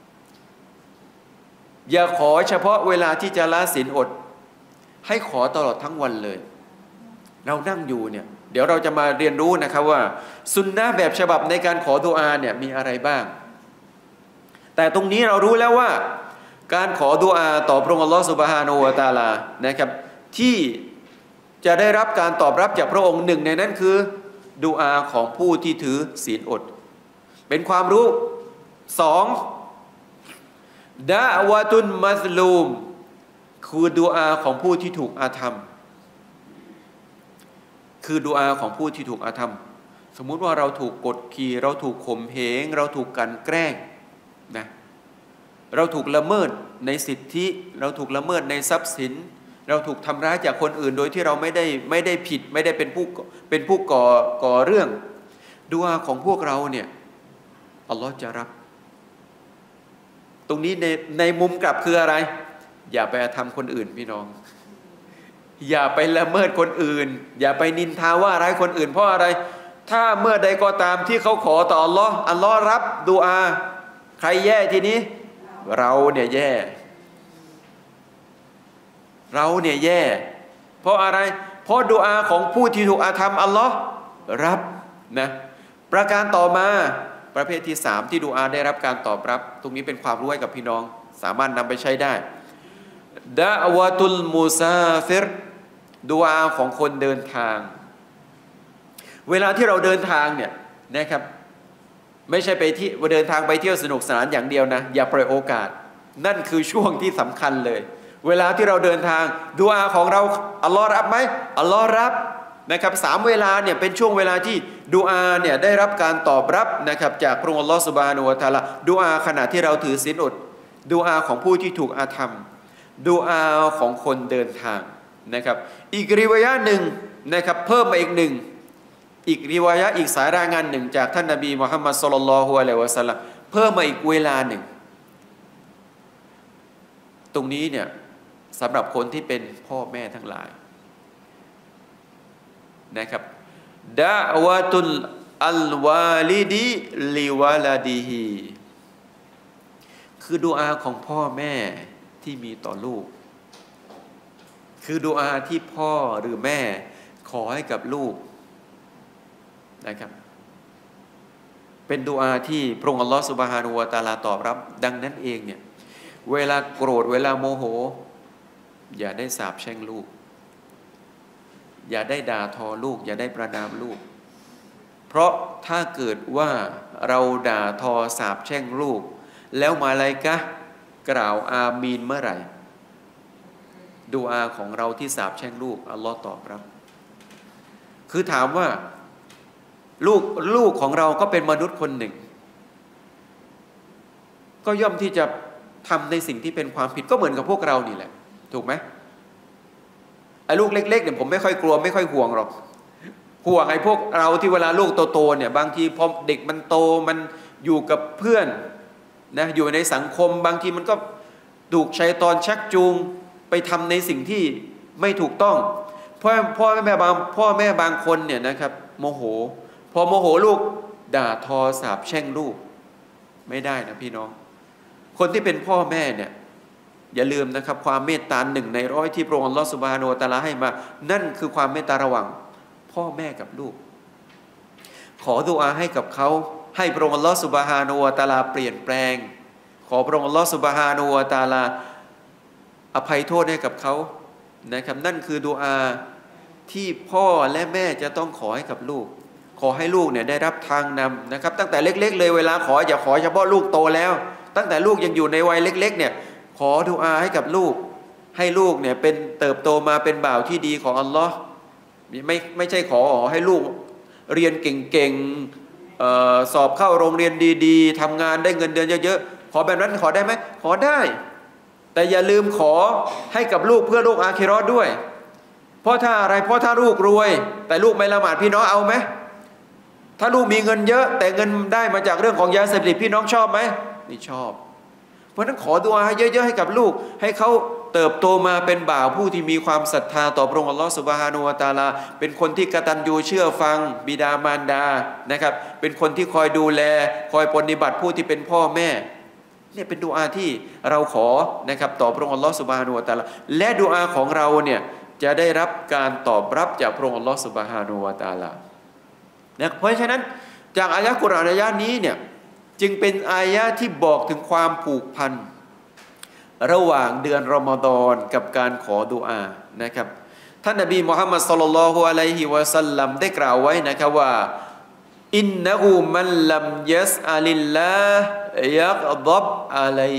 อย่าขอเฉพาะเวลาที่จะละศีลอดให้ขอตลอดทั้งวันเลยเรานั่งอยู่เนี่ยเดี๋ยวเราจะมาเรียนรู้นะครับว่าสุนนะห์แบบฉบับในการขอดุอาเนี่ยมีอะไรบ้างแต่ตรงนี้เรารู้แล้วว่าการขอดุอาต่อพระองค์อัลลอฮฺซุบฮานะฮูวะตะอาลานะครับที่จะได้รับการตอบรับจากพระองค์หนึ่งในนั้นคือดุอาของผู้ที่ถือศีลอดเป็นความรู้2ดะอวะตุนมัซลูมคือดุอาของผู้ที่ถูกอาธรรมคือดุอาของผู้ที่ถูกอาธรรมสมมุติว่าเราถูกกดขี่เราถูกข่มเหงเราถูกกันแกล้งนะเราถูกละเมิดในสิทธิเราถูกละเมิดในทรัพย์สินเราถูกทำร้ายจากคนอื่นโดยที่เราไม่ได้ผิดไม่ได้เป็นผู้ก่อเรื่องดุอาของพวกเราเนี่ยอัลลอฮ์จะรับตรงนี้ในมุมกลับคืออะไรอย่าไปทำคนอื่นพี่น้องอย่าไปละเมิดคนอื่นอย่าไปนินทาว่าร้ายคนอื่นเพราะอะไรถ้าเมื่อใดก็ตามที่เขาขอต่ออัลลอฮ์รับดุอาใครแย่ทีนี้เราเนี่ยแย่เราเนี่ยแย่เพราะอะไรเพราะดุอาของผู้ที่ถูกอาธรรมอัลลอฮ์รับนะประการต่อมาประเภทที่3ที่ดุอาได้รับการตอบรับตรงนี้เป็นความรู้ให้กับพี่น้องสามารถนำไปใช้ได้ดะอวะตุลมุซาฟิรดุอาของคนเดินทางเวลาที่เราเดินทางเนี่ยนะครับไม่ใช่ไปที่เดินทางไปเที่ยวสนุกสนานอย่างเดียวนะอย่าปล่อยโอกาสนั่นคือช่วงที่สำคัญเลยเวลาที่เราเดินทางดุอาของเราอัลลอฮ์รับไหมอัลลอฮ์รับนะครับ3เวลาเนี่ยเป็นช่วงเวลาที่ดุอาเนี่ยได้รับการตอบรับนะครับจากพระองค์อัลลอฮ์ซุบฮานะฮูวะตะอาลาดุอาขณะที่เราถือศีลอดดุอาของผู้ที่ถูกอาธรรมดุอาของคนเดินทางนะครับอีกริวายะห์หนึ่งนะครับเพิ่มมาอีกหนึ่งอีกริวายะห์อีกสายรายงานหนึ่งจากท่านนบีมุฮัมมัดศ็อลลัลลอฮุอะลัยฮิวะซัลลัมเพิ่มมาอีกเวลาหนึ่งตรงนี้เนี่ยสำหรับคนที่เป็นพ่อแม่ทั้งหลายนะครับดะวะตุลอัลวาลิดีลิวะลาดีฮีคือดุอาของพ่อแม่ที่มีต่อลูกคือดุอาที่พ่อหรือแม่ขอให้กับลูกนะครับเป็นดุอาที่พระองค์อัลลอฮฺซุบฮานะฮูวะตะอาลาตอบรับดังนั้นเองเนี่ยเวลาโกรธเวลาโมโหอย่าได้สาปแช่งลูกอย่าได้ด่าทอลูกอย่าได้ประณามลูกเพราะถ้าเกิดว่าเราด่าทอสาปแช่งลูกแล้วมาลาอิกะฮ์กล่าวอามีนเมื่อไหร่ดุอาของเราที่สาปแช่งลูกอัลลอฮ์ตอบรับคือถามว่าลูกของเราก็เป็นมนุษย์คนหนึ่งก็ย่อมที่จะทำในสิ่งที่เป็นความผิดก็เหมือนกับพวกเรานี่แหละถูกไหมไอ้ลูกเล็กๆเนี่ยผมไม่ค่อยกลัวไม่ค่อยห่วงหรอกห่วงไอ้พวกเราที่เวลาลูกโตๆเนี่ยบางทีพอเด็กมันโตมันอยู่กับเพื่อนนะอยู่ในสังคมบางทีมันก็ถูกชัยฏอนชักจูงไปทำในสิ่งที่ไม่ถูกต้องพ่อแม่บางคนเนี่ยนะครับโมโหพอโมโหลูกด่าทอสาปแช่งลูกไม่ได้นะพี่น้องคนที่เป็นพ่อแม่เนี่ยอย่าลืมนะครับความเมตตา1 ใน 100ที่พระองค์อัลเลาะห์ซุบฮานะฮูวะตะอาลาให้มานั่นคือความเมตตาระหว่างพ่อแม่กับลูกขอดุอาให้กับเขาให้พระองค์อัลเลาะห์ซุบฮานะฮูวะตะอาลาเปลี่ยนแปลงขอพระองค์อัลเลาะห์ซุบฮานะฮูวะตะอาลาอภัยโทษให้กับเขานะครับนั่นคือดุอาที่พ่อและแม่จะต้องขอให้กับลูกขอให้ลูกเนี่ยได้รับทางนำนะครับตั้งแต่เล็กๆเลยเวลาขออย่าขอเฉพาะลูกโตแล้วตั้งแต่ลูกยังอยู่ในวัยเล็กๆเนี่ยขอดุอาให้กับลูกให้ลูกเนี่ยเป็นเติบโตมาเป็นบ่าวที่ดีของอัลลอฮ์ไม่ใช่ขอให้ลูกเรียนเก่งๆสอบเข้าโรงเรียนดีๆทำงานได้เงินเดือนเยอะๆขอแบบนั้นขอได้ไหมขอได้แต่อย่าลืมขอให้กับลูกเพื่อลูกอาคิเราะห์ด้วยเพราะถ้าลูกรวยแต่ลูกไม่ละหมาดพี่น้องเอาไหมถ้าลูกมีเงินเยอะแต่เงินได้มาจากเรื่องของยาเสพติดพี่น้องชอบไหมไม่ชอบเพราะนั้นขอดุอาเยอะๆให้กับลูกให้เขาเติบโตมาเป็นบ่าวผู้ที่มีความศรัทธาต่อพระองค์อัลลอฮฺซุบฮานะฮูวะตะอาลาเป็นคนที่กตัญญูเชื่อฟังบิดามารดานะครับเป็นคนที่คอยดูแลคอยปฏิบัติผู้ที่เป็นพ่อแม่เนี่ยเป็นดุอาที่เราขอนะครับต่อพระองค์อัลลอฮฺซุบฮานะฮูวะตะอาลาและดุอาของเราเนี่ยจะได้รับการตอบรับจากพระองค์อัลลอฮฺซุบฮานะฮูวะตะอาลานะเพราะฉะนั้นจากอายะห์กุรอานอายะห์นี้เนี่ยจึงเป็นอายะห์ที่บอกถึงความผูกพันระหว่างเดือนรอมฎอนกับการขอดุอานะครับท่านนบีมุฮัมมัดศ็อลลัลลอฮุอะลัยฮิวะซัลลัมได้กล่าวไว้นะครับว่าอินนะฮูมันลัมยัสอะลิลลาฮ์ยักฎบอะลัย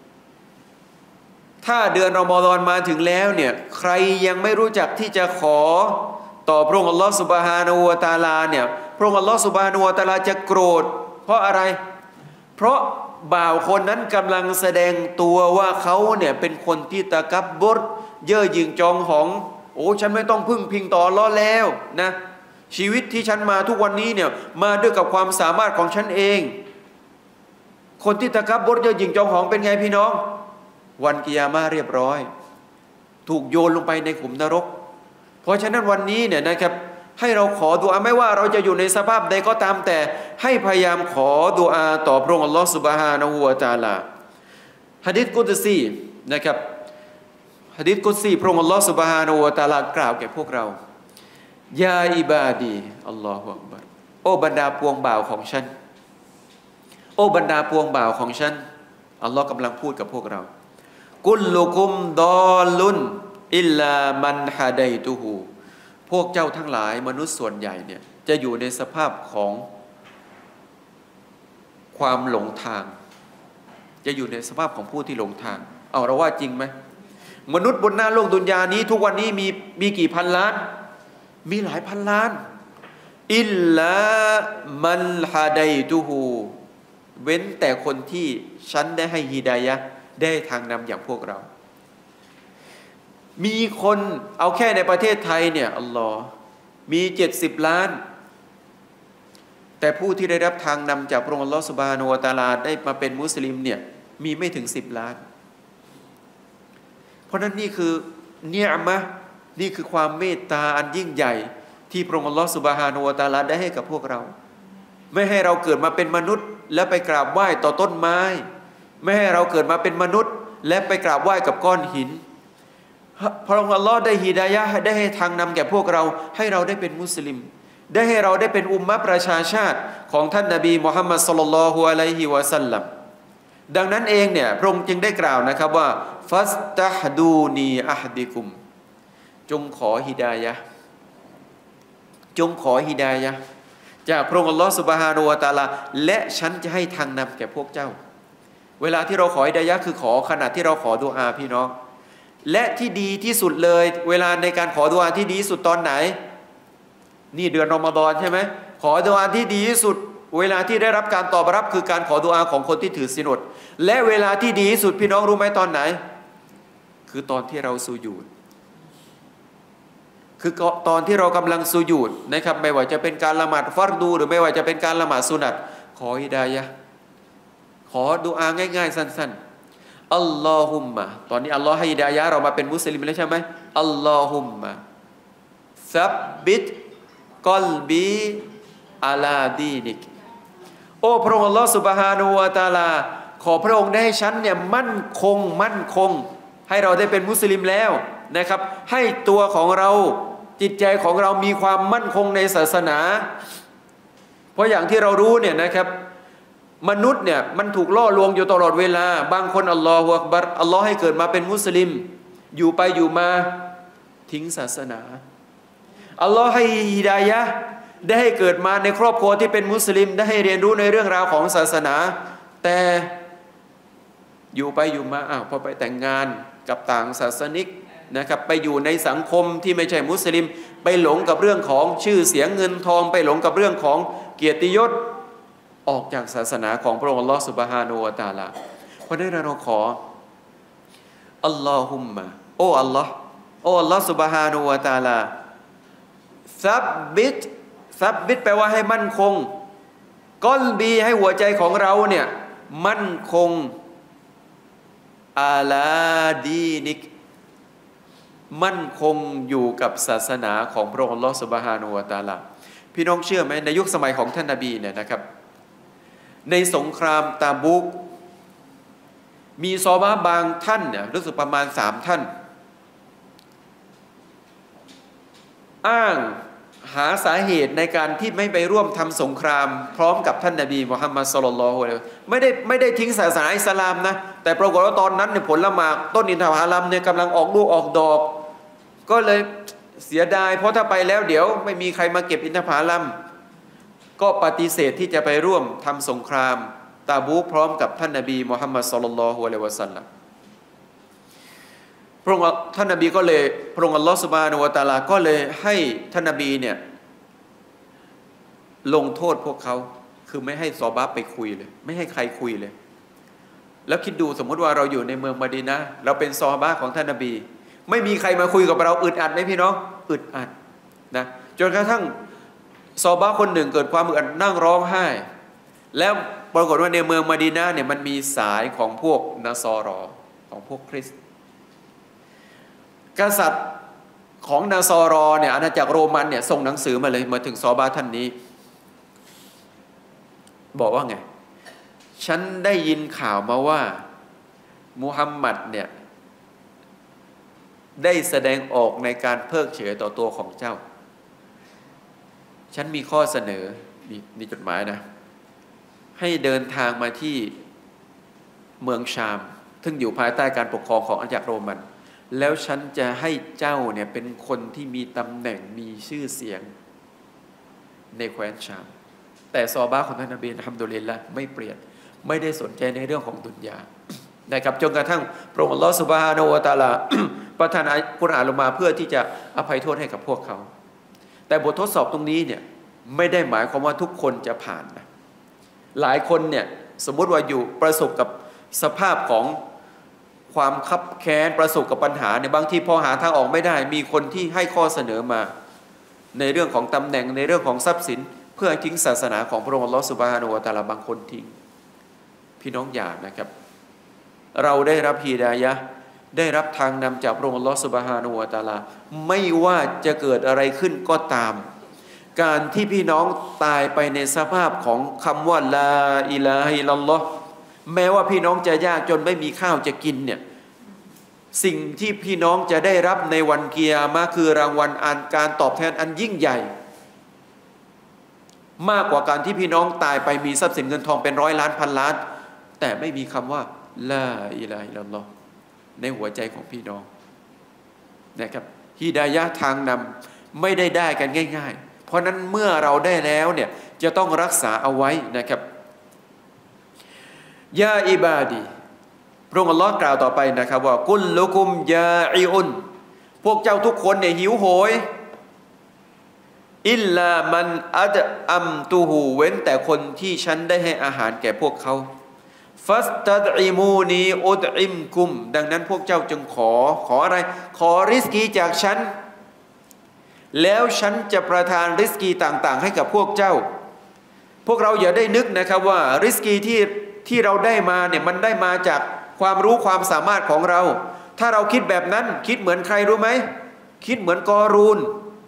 ถ้าเดือนรอมฎอนมาถึงแล้วเนี่ยใครยังไม่รู้จักที่จะขอต่อพระองค์อัลลอฮฺซุบฮานะฮูวะตะอาลาเนี่ยพระองค์อัลลอฮฺซุบฮานะฮูวะตะอาลาจะโกรธเพราะอะไรเพราะบ่าวคนนั้นกำลังแสดงตัวว่าเขาเนี่ยเป็นคนที่ตะกับบรเย่อหยิ่งจองหองโอ้ฉันไม่ต้องพึ่งพิงต่ออัลเลาะห์แล้วนะชีวิตที่ฉันมาทุกวันนี้เนี่ยมาด้วยกับความสามารถของฉันเองคนที่ตะกับบรเย่อหยิ่งจองหองเป็นไงพี่น้องวันกิยามะห์เรียบร้อยถูกโยนลงไปในขุมนรกเพราะฉะนั้นวันนี้เนี่ยนะครับให้เราขอดุอาไม่ว่าเราจะอยู่ในสภาพใดก็ตามแต่ให้พยายามขอดุอาต่อพระองค์อัลลอฮฺซุบฮานะฮูวะตะอาลาหะดีษกุดซีนะครับหะดีษกุดซีพระองค์อัลลอฮฺซุบฮานะฮูวะตะอาลากล่าวแก่พวกเรายาอิบาดีอัลลอฮฺอักบัรโอ้บรรดาพวงบ่าวของฉันโอ้บรรดาพวงบ่าวของฉันอัลลอฮฺกำลังพูดกับพวกเรากุลลุกุมดอลลุนอิลลามันฮะดัยตุฮูพวกเจ้าทั้งหลายมนุษย์ส่วนใหญ่เนี่ยจะอยู่ในสภาพของความหลงทางจะอยู่ในสภาพของผู้ที่หลงทางเอาเราว่าจริงไหมมนุษย์บนหน้าโลกดุนยานี้ทุกวันนี้มีกี่พันล้านมีหลายพันล้านอิลลามันฮะดัยตุฮูเว้นแต่คนที่ฉันได้ให้ฮิดายะห์ได้ทางนำอย่างพวกเรามีคนเอาแค่ในประเทศไทยเนี่ยอัลลอฮ์มี70 ล้านแต่ผู้ที่ได้รับทางนำจากพระองค์อัลลอฮ์ซุบฮานะฮูวะตะอาลาได้มาเป็นมุสลิมเนี่ยมีไม่ถึง10 ล้านเพราะนั้นนี่คือเนียมะห์นี่คือความเมตตาอันยิ่งใหญ่ที่พระองค์อัลลอฮ์ซุบฮานะฮูวะตะอาลาได้ให้กับพวกเราไม่ให้เราเกิดมาเป็นมนุษย์และไปกราบไหว้ต่อต้นไม้ไม่ให้เราเกิดมาเป็นมนุษย์และไปกราบไหว้กับก้อนหินพระองค์อัลลอฮ์ได้ฮิดายะห์ได้ให้ทางนำแก่พวกเราให้เราได้เป็นมุสลิมได้ให้เราได้เป็นอุมมะประชาชาติของท่านนบีมุฮัมมัดศ็อลลัลลอฮุอะลัยฮิวะซัลลัมดังนั้นเองเนี่ยพระองค์จึงได้กล่าวนะครับว่าฟัสตัฮดูนีอะฮดิกุมจงขอฮิดายะห์จงขอฮิดายะห์จากพระองค์อัลลอฮ์ซุบฮานะฮูวะตะอาลาและฉันจะให้ทางนำแก่พวกเจ้าเวลาที่เราขอฮิดายะห์คือขอขณะที่เราขอดุอาพี่น้องและที่ดีที่สุดเลยเวลาในการขอดุอาที่ดีที่สุดตอนไหนนี่เดือนรอมฎอนใช่ไหมขอดุอาที่ดีที่สุดเวลาที่ได้รับการตอบรับคือการขอดุอาของคนที่ถือศีลอดและเวลาที่ดีที่สุดพี่น้องรู้ไหมตอนไหนคือตอนที่เราสุญูดคือตอนที่เรากำลังสุญูดนะครับไม่ว่าจะเป็นการละหมาดฟัรดูหรือไม่ว่าจะเป็นการละหมาดสุนัตขอฮิดายะห์ขอดุอาง่ายๆสั้นๆอัลลอฮุมมะตอนนี้อัลลอฮ์ให้ฮิดายะห์เรามาเป็นมุสลิมแล้วใช่ไหมอัลลอฮุมมะซับบิตกอลบีอาลาดีนิกโอ้พระองค์อัลลอฮ์ซุบฮานะฮูวะตะอาลาขอพระองค์ได้ให้ฉันเนี่ยมั่นคงให้เราได้เป็นมุสลิมแล้วนะครับให้ตัวของเราจิตใจของเรามีความมั่นคงในศาสนาเพราะอย่างที่เรารู้เนี่ยนะครับมนุษย์เนี่ยมันถูกล่อลวงอยู่ตลอดเวลาบางคนอัลลอฮฺอักบัรอัลลอฮ์ให้เกิดมาเป็นมุสลิมอยู่ไปอยู่มาทิ้งศาสนาอัลลอฮ์ให้ฮิดายะห์ได้ให้เกิดมาในครอบครัวที่เป็นมุสลิมได้ให้เรียนรู้ในเรื่องราวของศาสนาแต่อยู่ไปอยู่มาพอไปแต่งงานกับต่างศาสนิกนะครับไปอยู่ในสังคมที่ไม่ใช่มุสลิมไปหลงกับเรื่องของชื่อเสียงเงินทองไปหลงกับเรื่องของเกียรติยศออกจากศาสนาของพระองค์อัลลอฮฺซุบฮานะฮูวะตะอาลาเพราะนั้นเราขออัลลอฮุมมะโอ้อัลลอฮ์ซุบฮานะฮูวะตะอาลาซับบิตแปลว่าให้มั่นคงกอลบีให้หัวใจของเราเนี่ยมั่นคงอาลาดีนิกมั่นคงอยู่กับศาสนาของพระองค์อัลลอฮฺซุบฮานะฮูวะตะอาลาพี่น้องเชื่อไหมในยุคสมัยของท่านนบีเนี่ยนะครับในสงครามตาบุกมีซอฮาบะห์บางท่านเนี่ยรู้สึกประมาณ3 ท่านอ้างหาสาเหตุในการที่ไม่ไปร่วมทำสงครามพร้อมกับท่านนบีมุฮัมมัดศ็อลลัลลอฮุอะลัยฮิวะซัลลัมไม่ได้ทิ้งศาสนาอิสลามนะแต่ปรากฏว่าตอนนั้นเนี่ยผลหมากต้นอินทผลัมเนี่ยกำลังออกลูกออกดอกก็เลยเสียดายเพราะถ้าไปแล้วเดี๋ยวไม่มีใครมาเก็บอินทผลัมก็ปฏิเสธที่จะไปร่วมทำสงครามตาบูกพร้อมกับท่านนบีมุฮัมมัดศ็อลลัลลอฮุอะลัยฮิวะซัลลัมพระองค์ท่านนบีก็เลยพระองค์อัลลอฮฺซุบฮานะฮูวะตะอาลาก็เลยให้ท่านนบีเนี่ยลงโทษพวกเขาคือไม่ให้ซอฮาบะห์ไปคุยเลยไม่ให้ใครคุยเลยแล้วคิดดูสมมุติว่าเราอยู่ในเมืองมะดีนะห์เราเป็นซอฮาบะห์ของท่านนบีไม่มีใครมาคุยกับเราอึดอัดไหมพี่น้องอึดอัดนะจนกระทั่งซอฮาบะห์คนหนึ่งเกิดความอึดอัดนั่งร้องไห้แล้วปรากฏว่าในเมืองมะดีนะห์เนี่ยมันมีสายของพวกนัสรอของพวกคริสต์กษัตริย์ของนาซอรอเนี่ยอาณาจักรโรมันเนี่ยส่งหนังสือมาเลยมาถึงซอฮาบะห์ท่านนี้บอกว่าไงฉันได้ยินข่าวมาว่ามุฮัมมัดเนี่ยได้แสดงออกในการเพิกเฉยต่อตัวของเจ้าฉันมีข้อเสนอนี่จดหมายนะให้เดินทางมาที่เมืองชามซึ่งอยู่ภายใต้การปกครองของอาณาจักรโรมันแล้วฉันจะให้เจ้าเนี่ยเป็นคนที่มีตำแหน่งมีชื่อเสียงในแคว้นชามแต่ซอฮาบะห์ของท่านนบีอัลฮัมดุลิลละห์ไม่เปลี่ยนไม่ได้สนใจในเรื่องของดุนยานะครับจนกระทั่งพระองค์อัลลอฮฺซุบฮานะฮูวะตะอาลา ประทานอัลกุรอานลงมาเพื่อที่จะอภัยโทษให้กับพวกเขาแต่บททดสอบตรงนี้เนี่ยไม่ได้หมายความว่าทุกคนจะผ่านนะหลายคนเนี่ยสมมุติว่าอยู่ประสบกับสภาพของความคับแค้นประสบกับปัญหาเนี่ยบางทีพอหาทางออกไม่ได้มีคนที่ให้ข้อเสนอมาในเรื่องของตำแหน่งในเรื่องของทรัพย์สินเพื่อทิ้งศาสนาของพระองค์อัลลอฮฺซุบฮานะฮูวะตะอาลาบางคนทิ้งพี่น้องอย่านะครับเราได้รับฮิดายะห์ได้รับทางนำจากพระองค์อัลลอฮฺซุบฮานะฮูวะตะอาลาไม่ว่าจะเกิดอะไรขึ้นก็ตามการที่พี่น้องตายไปในสภาพของคำว่าลาอิลาฮะอิลลัลลอฮ์แม้ว่าพี่น้องจะยากจนไม่มีข้าวจะกินเนี่ยสิ่งที่พี่น้องจะได้รับในวันกิยามะห์คือรางวัลอันการตอบแทนอันยิ่งใหญ่มากกว่าการที่พี่น้องตายไปมีทรัพย์สินเงินทองเป็น100 ล้านพันล้านแต่ไม่มีคำว่าลาอิลาฮะอิลลัลลอฮ์ในหัวใจของพี่น้องนะครับฮิดายะห์ทางนำไม่ได้กันง่ายๆเพราะนั้นเมื่อเราได้แล้วเนี่ยจะต้องรักษาเอาไว้นะครับยาอิบาดีพระองค์อัลลอฮ์กล่าวต่อไปนะครับว่ากุลลุกุมยาอิอุนพวกเจ้าทุกคนเนี่ยหิวโหยอิลลามันอัดอัมตูฮูเว้นแต่คนที่ฉันได้ให้อาหารแก่พวกเขาฟัสตัดอิมูนีอุดอิมกุมดังนั้นพวกเจ้าจึงขออะไรขอริสกีจากฉันแล้วฉันจะประทานริสกีต่างๆให้กับพวกเจ้าพวกเราอย่าได้นึกนะครับว่าริสกีที่เราได้มาเนี่ยมันได้มาจากความรู้ความสามารถของเราถ้าเราคิดแบบนั้นคิดเหมือนใครรู้ไหมคิดเหมือนกอรูน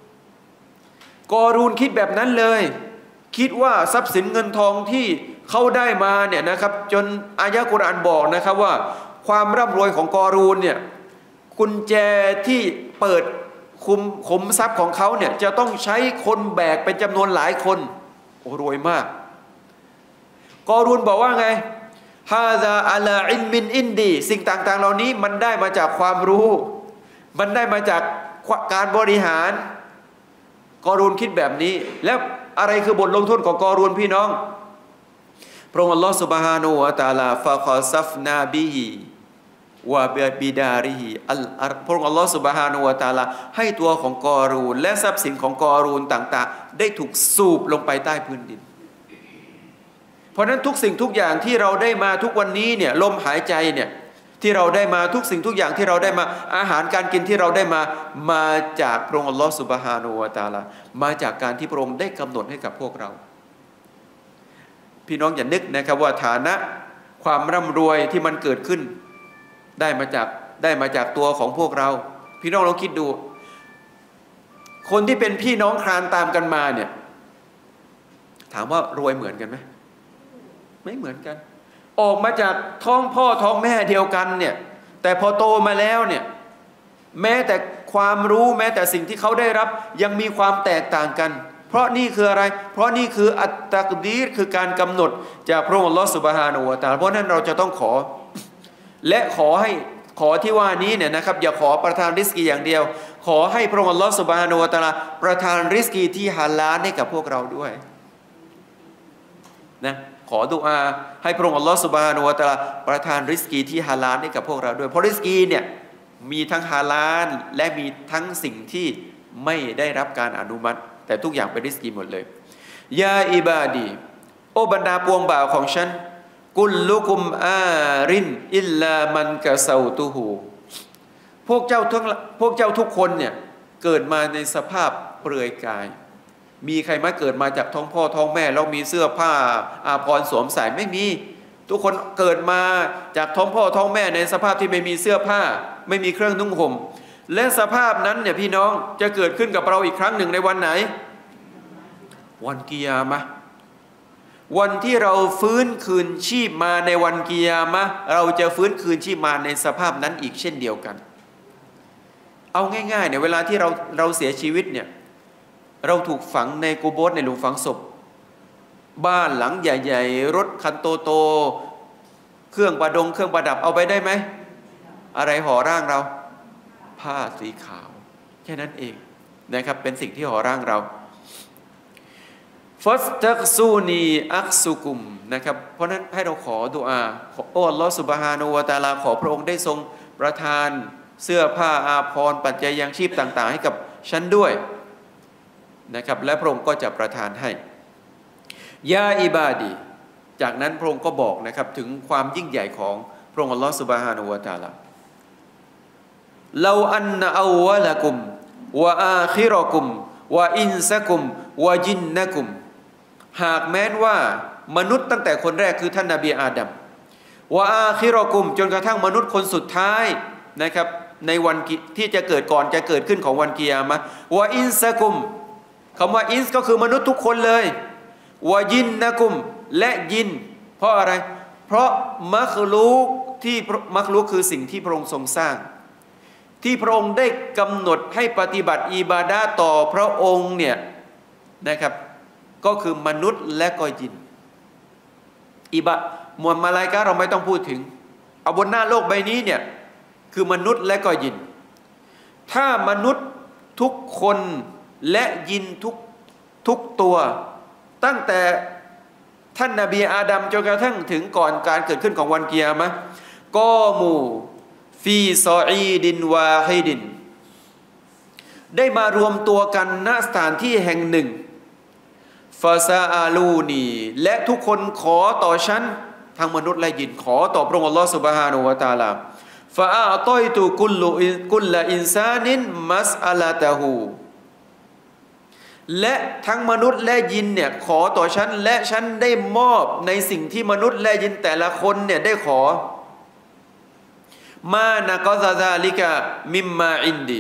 คิดแบบนั้นเลยคิดว่าทรัพย์สินเงินทองที่เขาได้มาเนี่ยนะครับจนอายะกุรอานบอกนะครับว่าความร่ำรวยของกอรูนเนี่ยกุญแจที่เปิดขุมทรัพย์ของเขาเนี่ยจะต้องใช้คนแบกเป็นจำนวนหลายคนโอ้รวยมากกอรูนบอกว่าไงฮาซาอัลาอินมินอินดีสิ่งต่างๆเหล่านี้มันได้มาจากความรู้มันได้มาจากการบริหารกอรูนคิดแบบนี้แล้วอะไรคือบทลงโทษของกอรูนพี่น้องพระองค์อัลลอฮฺซุบฮานะฮูวะตะอาลาฟะคอซัฟนาบิฮิวะบิดาริฮิพระองค์อัลลอฮฺซุบฮานะฮูวะตะอาลาให้ตัวของกอรูนและทรัพย์สินของกอรูนต่างๆได้ถูกสูบลงไปใต้พื้นดินเพราะนั้นทุกสิ่งทุกอย่างที่เราได้มาทุกวันนี้เนี่ยลมหายใจเนี่ยที่เราได้มาทุกสิ่งทุกอย่างที่เราได้มาอาหารการกินที่เราได้มาจากพระองค์อัลลอฮฺซุบฮานะฮูวะตะอาลามาจากการที่พระองค์ได้กำหนดให้กับพวกเราพี่น้องอย่านึกนะครับว่าฐานะความร่ำรวยที่มันเกิดขึ้นได้มาจากตัวของพวกเราพี่น้องลองคิดดูคนที่เป็นพี่น้องคลานตามกันมาเนี่ยถามว่ารวยเหมือนกันไหมไม่เหมือนกันออกมาจากท้องพ่อท้องแม่เดียวกันเนี่ยแต่พอโตมาแล้วเนี่ยแม้แต่ความรู้แม้แต่สิ่งที่เขาได้รับยังมีความแตกต่างกันเพราะนี่คืออะไรเพราะนี่คืออัตตักดีรคือการกำหนดจากพระองค์อัลลอฮฺซุบฮานะฮูวะตะอาลาเพราะนั้นเราจะต้องขอและขอที่ว่านี้เนี่ยนะครับอย่าขอประทานริสกีอย่างเดียวขอให้พระองค์อัลลอฮฺซุบฮานะฮูวะตะอาลาประทานริสกีที่ฮาลาลให้กับพวกเราด้วยนะขอดุอาให้พระองค์อัลลอฮฺซุบฮานะฮูวะตะอาลาประทานริสกีที่ฮาลาลให้กับพวกเราด้วยเพราะริสกีเนี่ยมีทั้งฮาลาลและมีทั้งสิ่งที่ไม่ได้รับการอนุมัติแต่ทุกอย่างเป็นริสกีหมดเลยยาอิบาดีโอบรรดาปวงบ่าวของฉันกุลลุกุมอารินอิลลามันกะเซาตูฮูพวกเจ้าทุกคนเนี่ยเกิดมาในสภาพเปลือยกายมีใครมาเกิดมาจากท้องพ่อท้องแม่แล้วมีเสื้อผ้าอาภรณ์สวมใส่ไม่มีทุกคนเกิดมาจากท้องพ่อท้องแม่ในสภาพที่ไม่มีเสื้อผ้าไม่มีเครื่องนุ่งห่มและสภาพนั้นเนี่ยพี่น้องจะเกิดขึ้นกับเราอีกครั้งหนึ่งในวันไหนวันกิยามะห์วันที่เราฟื้นคืนชีพมาในวันกิยามะห์เราจะฟื้นคืนชีพมาในสภาพนั้นอีกเช่นเดียวกันเอาง่ายๆเนี่ยเวลาที่เราเสียชีวิตเนี่ยเราถูกฝังในกุโบร์ในหลุมฝังศพบ้านหลังใหญ่ๆรถคันโตๆเครื่องประดับเอาไปได้ไหมอะไรห่อร่างเราผ้าสีขาวแค่นั้นเองนะครับเป็นสิ่งที่ห่อร่างเราฟัสตักซูนีอักซุกุมนะครับเพราะนั้นให้เราขอดุอาขออัลลอฮฺซุบฮานะฮูวะตะอาลาขอพระองค์ได้ทรงประทานเสื้อผ้าอาภรณ์ปัจจัยยังชีพต่างๆให้กับฉันด้วยนะครับและพระองค์ก็จะประทานให้ยาอิบาดีจากนั้นพระองค์ก็บอกนะครับถึงความยิ่งใหญ่ของพระองค์อัลลอฮฺซุบฮานะฮูวะตะอาลาลาอันนะอาวะละกุมวะอาคิรอกุมวะอินซะกุมวะจินนะกุมหากแม้นว่ามนุษย์ตั้งแต่คนแรกคือท่านนบีอาดัมวะอาคิรอกุมจนกระทั่งมนุษย์คนสุดท้ายนะครับในวันที่จะเกิดก่อนจะเกิดขึ้นของวันกิยามะห์วะอินซะกุมคำว่าอินส์ก็คือมนุษย์ทุกคนเลยวะยินนะกุมและยินเพราะอะไรเพราะมัคลูกคือสิ่งที่พระองค์ทรงสร้างที่พระองค์ได้กำหนดให้ปฏิบัติอิบาดะห์ต่อพระองค์เนี่ยนะครับก็คือมนุษย์และก็ยินมวลมาลาอิกะฮ์เราไม่ต้องพูดถึงเอาบนหน้าโลกใบนี้เนี่ยคือมนุษย์และก็ยินถ้ามนุษย์ทุกคนและยินทุกตัวตั้งแต่ท่านนบีอาดัมจนกระทั่งถึงก่อนการเกิดขึ้นของวันกิยามะห์กอมูฟีซออีดินวาฮิดินได้มารวมตัวกันณสถานที่แห่งหนึ่งฟาซาอาลูนีและทุกคนขอต่อฉันทั้งมนุษย์และยินขอต่อพระองค์อัลลอฮฺซุบฮานะฮูวะตะอาลาฟาอาตอยตุกุลอินซานินมัสอะลาตะฮูและทั้งมนุษย์และยินเนี่ยขอต่อฉันและฉันได้มอบในสิ่งที่มนุษย์และยินแต่ละคนเนี่ยได้ขอมานะกอซาซาลิกะมิมมาอินดี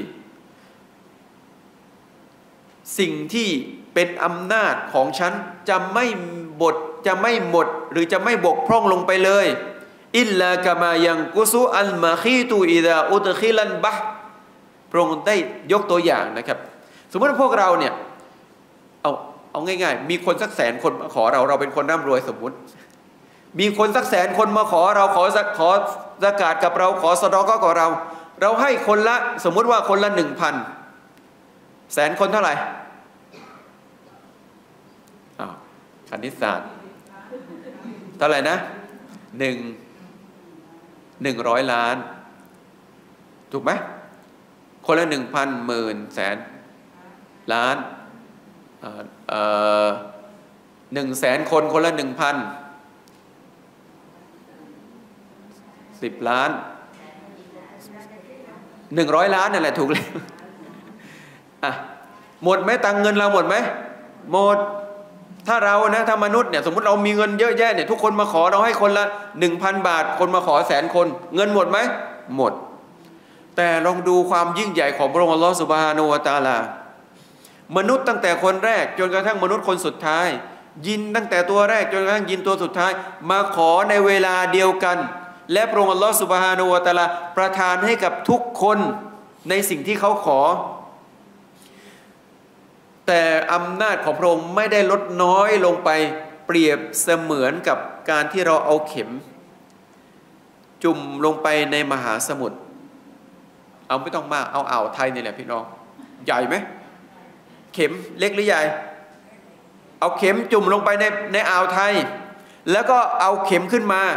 สิ่งที่เป็นอำนาจของฉันจะไม่หมดหรือจะไม่บกพร่องลงไปเลยอิลลากะมายังกุซุอัลมาคีตุอิดาอุดคิลันบะพระองค์ได้ยกตัวอย่างนะครับสมมติว่าพวกเราเนี่ยเอาง่ายๆมีคนสักแสนคนมาขอเราเป็นคนร่ำรวยสมมุติมีคนสักแสนคนมาขอเราขอซะกาตกับเราขอสะดอก็กับเราให้คนละสมมุติว่าคนละ 1,000 แสนคนเท่าไหร่คณิตศาสตร์เท่าไหร่นะ100 ล้านถูกไหมคนละ 1,000 หมื่นแสนล้าน100,000 คนคนละ 1,000 10 ล้าน100 ล้านนั่นแหละถูกเลยหมดไหมตังเงินเราหมดไหมหมดถ้าเรานะถ้ามนุษย์เนี่ยสมมุติเรามีเงินเยอะแยะเนี่ยทุกคนมาขอเราให้คนละ 1,000 บาทคนมาขอ100,000 คนเงินหมดไหมหมดแต่ลองดูความยิ่งใหญ่ของพระองค์อัลลอฮฺซุบฮานะฮูวะตะอาลามนุษย์ตั้งแต่คนแรกจนกระทั่งมนุษย์คนสุดท้ายยินตั้งแต่ตัวแรกจนกระทั่งยินตัวสุดท้ายมาขอในเวลาเดียวกันและพระองค์อัลลอฮฺซุบฮานะฮูวะตะอาลาประทานให้กับทุกคนในสิ่งที่เขาขอแต่อำนาจของพระองค์ไม่ได้ลดน้อยลงไปเปรียบเสมือนกับการที่เราเอาเข็มจุ่มลงไปในมหาสมุทรเอาไม่ต้องมากเอาอ่าวไทยนี่แหละพี่น้องใหญ่ไหมเข็มเล็กหรือใหญ่เอาเข็มจุ่มลงไปในอ่าวไทยแล้วก็เอาเข็มขึ้นมา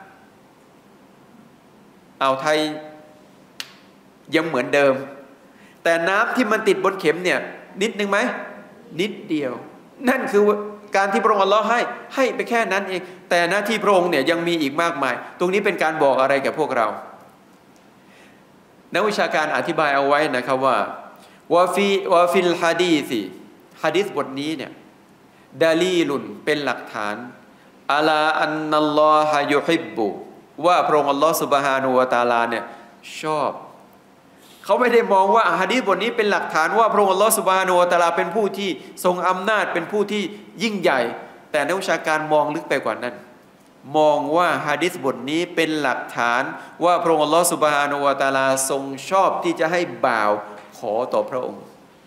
อ่าวไทยยังเหมือนเดิมแต่น้ำที่มันติดบนเข็มเนี่ยนิดนึงไหมนิดเดียวนั่นคือการที่พระองค์อัลลอฮ์ให้ไปแค่นั้นเองแต่หน้าที่พระองค์เนี่ยยังมีอีกมากมายตรงนี้เป็นการบอกอะไรกับพวกเรานักวิชาการอธิบายเอาไว้นะครับว่าวาฟิลฮะดีษบทนี้เนี่ยดาลีลุนเป็นหลักฐานอะลาอันนัลลอฮะยุฮิบบุว่าพระองค์อัลลอฮ์ซุบฮานะฮูวะตะอาลาเนี่ยชอบเขาไม่ได้มองว่าหะดีษบทนี้เป็นหลักฐานว่าพระองค์อัลลอฮฺซุบฮานะฮูวะตะอาลาเป็นผู้ที่ทรงอำนาจเป็นผู้ที่ยิ่งใหญ่แต่นักวิชาการมองลึกไปกว่านั้นมองว่าหะดีษบทนี้เป็นหลักฐานว่าพระองค์อัลลอฮฺซุบฮานะฮูวะตะอาลาทรงชอบที่จะให้บ่าวขอต่อพระองค์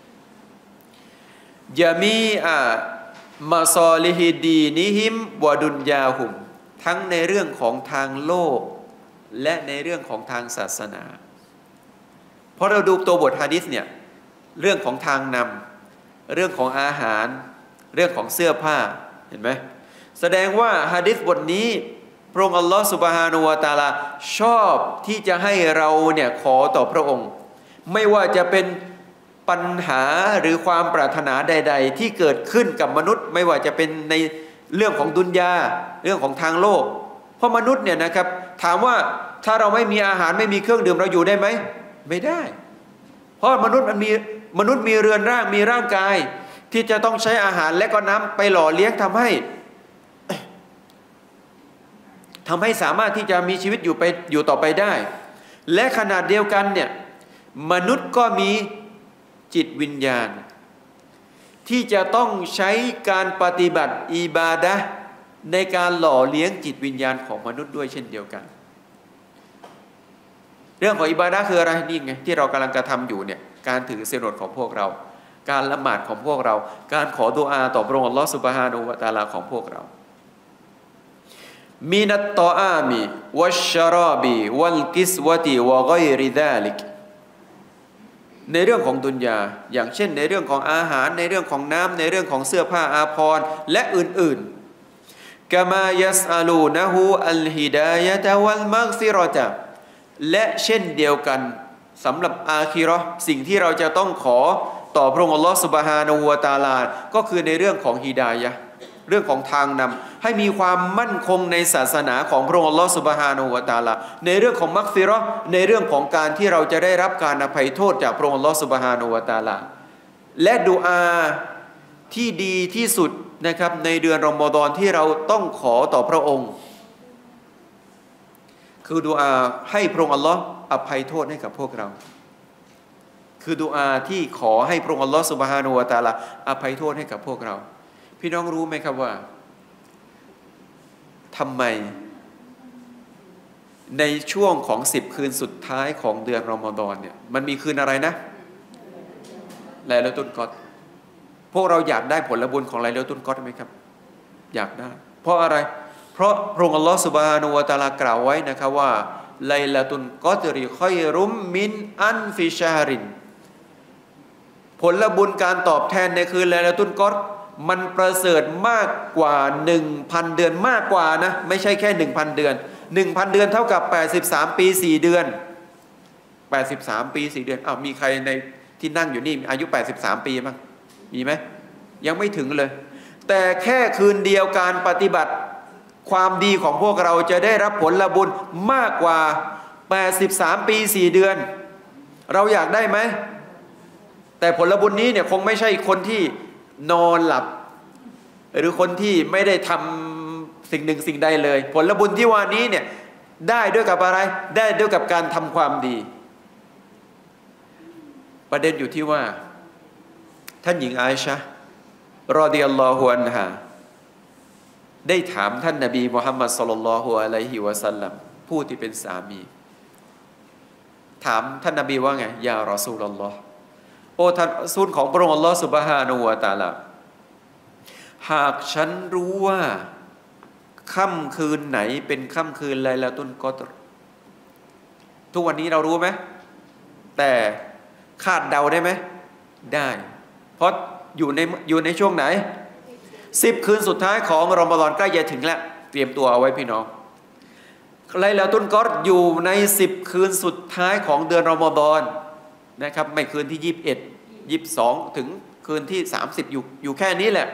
ยามีมาซอลิฮิดีนิฮิมวะดุนยาหุมทั้งในเรื่องของทางโลกและในเรื่องของทางศาสนาพอเราดูตัวบทหะดีษเนี่ยเรื่องของทางนำเรื่องของอาหารเรื่องของเสื้อผ้าเห็นไหมแสดงว่าหะดีษบทนี้พระองค์อัลลอฮฺซุบฮานะฮูวะตะอาลาชอบที่จะให้เราเนี่ยขอต่อพระองค์ไม่ว่าจะเป็นปัญหาหรือความปรารถนาใดๆที่เกิดขึ้นกับมนุษย์ไม่ว่าจะเป็นในเรื่องของดุนยาเรื่องของทางโลกเพราะมนุษย์เนี่ยนะครับถามว่าถ้าเราไม่มีอาหารไม่มีเครื่องดื่มเราอยู่ได้ไหมไม่ได้เพราะมนุษย์มีเรือนร่างมีร่างกายที่จะต้องใช้อาหารและก็น้ำไปหล่อเลี้ยงทำให้สามารถที่จะมีชีวิตอยู่ต่อไปได้และขนาดเดียวกันเนี่ยมนุษย์ก็มีจิตวิญญาณที่จะต้องใช้การปฏิบัติอิบาดะห์ในการหล่อเลี้ยงจิตวิญญาณของมนุษย์ด้วยเช่นเดียวกันเรื่องของอิบาดะห์คืออะไรนี่ไงที่เรากำลังกระทำอยู่เนี่ยการถือศีลอดของพวกเราการละหมาดของพวกเราการขอดุอาต่อพระองค์อัลลอฮฺซุบฮานะฮูวะตะอาลาของพวกเรามินัตตออามิวัชชะราบิวัลกิสวะติวะฆอยริซาลิกในเรื่องของดุนยาอย่างเช่นในเรื่องของอาหารในเรื่องของน้ำในเรื่องของเสื้อผ้าอาภรณ์และอื่นๆกะมายัสอาลูนะฮูอัลฮิดายะตะวัลมัฆฟิเราะตะและเช่นเดียวกันสำหรับอาคิเราะห์สิ่งที่เราจะต้องขอต่อพระองค์อัลลอฮฺซุบฮานะฮูวะตะอาลาก็คือในเรื่องของฮิดายะห์เรื่องของทางนำให้มีความมั่นคงในศาสนาของพระองค์อัลลอฮฺซุบฮานะฮูวะตะอาลาในเรื่องของมักฟิเราะห์ในเรื่องของการที่เราจะได้รับการอภัยโทษจากพระองค์อัลลอฮฺซุบฮานะฮูวะตะอาลาและดุอาที่ดีที่สุดนะครับในเดือนรอมฎอนที่เราต้องขอต่อพระองค์คือดุอาให้พระองค์อัลลอฮฺอภัยโทษให้กับพวกเราคือดุอาที่ขอให้พระองค์อัลลอฮฺซุบฮานะฮูวะตะอาลาอภัยโทษให้กับพวกเราพี่น้องรู้ไหมครับว่าทำไมในช่วงของ10 คืนสุดท้ายของเดือนรอมฎอนเนี่ยมันมีคืนอะไรนะไลลาตุลกอดรพวกเราอยากได้ผลบุญของไลลาตุลกอดรไหมครับอยากได้เพราะอะไรเพราะพระองค์อัลลอฮฺซุบฮานะฮูวะตะอาลากล่าวไว้นะครับว่าไลลาตุลกอดริค็อยรุมมินอันฟิชารินผลบุญการตอบแทนในคืนไลลาตุลกอดรมันประเสริฐมากกว่า 1,000 เดือนมากกว่านะไม่ใช่แค่ 1,000 เดือน 1,000 เดือนเท่ากับ83 ปี 4 เดือน83 ปี 4 เดือนอ้าวมีใครในที่นั่งอยู่นี่อายุ83 ปีมั้งมีไหมยังไม่ถึงเลยแต่แค่คืนเดียวการปฏิบัติความดีของพวกเราจะได้รับผลบุญมากกว่า83 ปี 4 เดือนเราอยากได้ไหมแต่ผลบุญนี้เนี่ยคงไม่ใช่คนที่นอนหลับหรือคนที่ไม่ได้ทำสิ่งหนึ่งสิ่งใดเลยผลบุญที่ว่านี้เนี่ยได้ด้วยกับอะไรได้ด้วยกับการทำความดีประเด็นอยู่ที่ว่าท่านหญิงอาอิชะห์รอฎิยัลลอฮุอันฮาได้ถามท่านนบีมุฮัมมัดศ็อลลัลลอฮุอะลัยฮิวะซัลลัมผู้ที่เป็นสามีถามท่านนบีว่าไงยารอซูลุลลอฮ์โอ้ท่านรอซูลของพระองค์อัลลอฮ์ซุบฮานะฮูวะตะอาลาหากฉันรู้ว่าค่ำคืนไหนเป็นค่ำคืนไลลาตุลกอดรทุกวันนี้เรารู้ไหมแต่คาดเดาได้ไหมได้เพราะอยู่ในช่วงไหน10 คืนสุดท้ายของรอมฎอนใกล้จะถึงแล้วเตรียมตัวเอาไว้พี่น้องไลลาตุลกอดรอยู่ใน10 คืนสุดท้ายของเดือนรอมฎอนนะครับไม่คืนที่21 22ถึงคืนที่30อยู่แค่นี้แหละ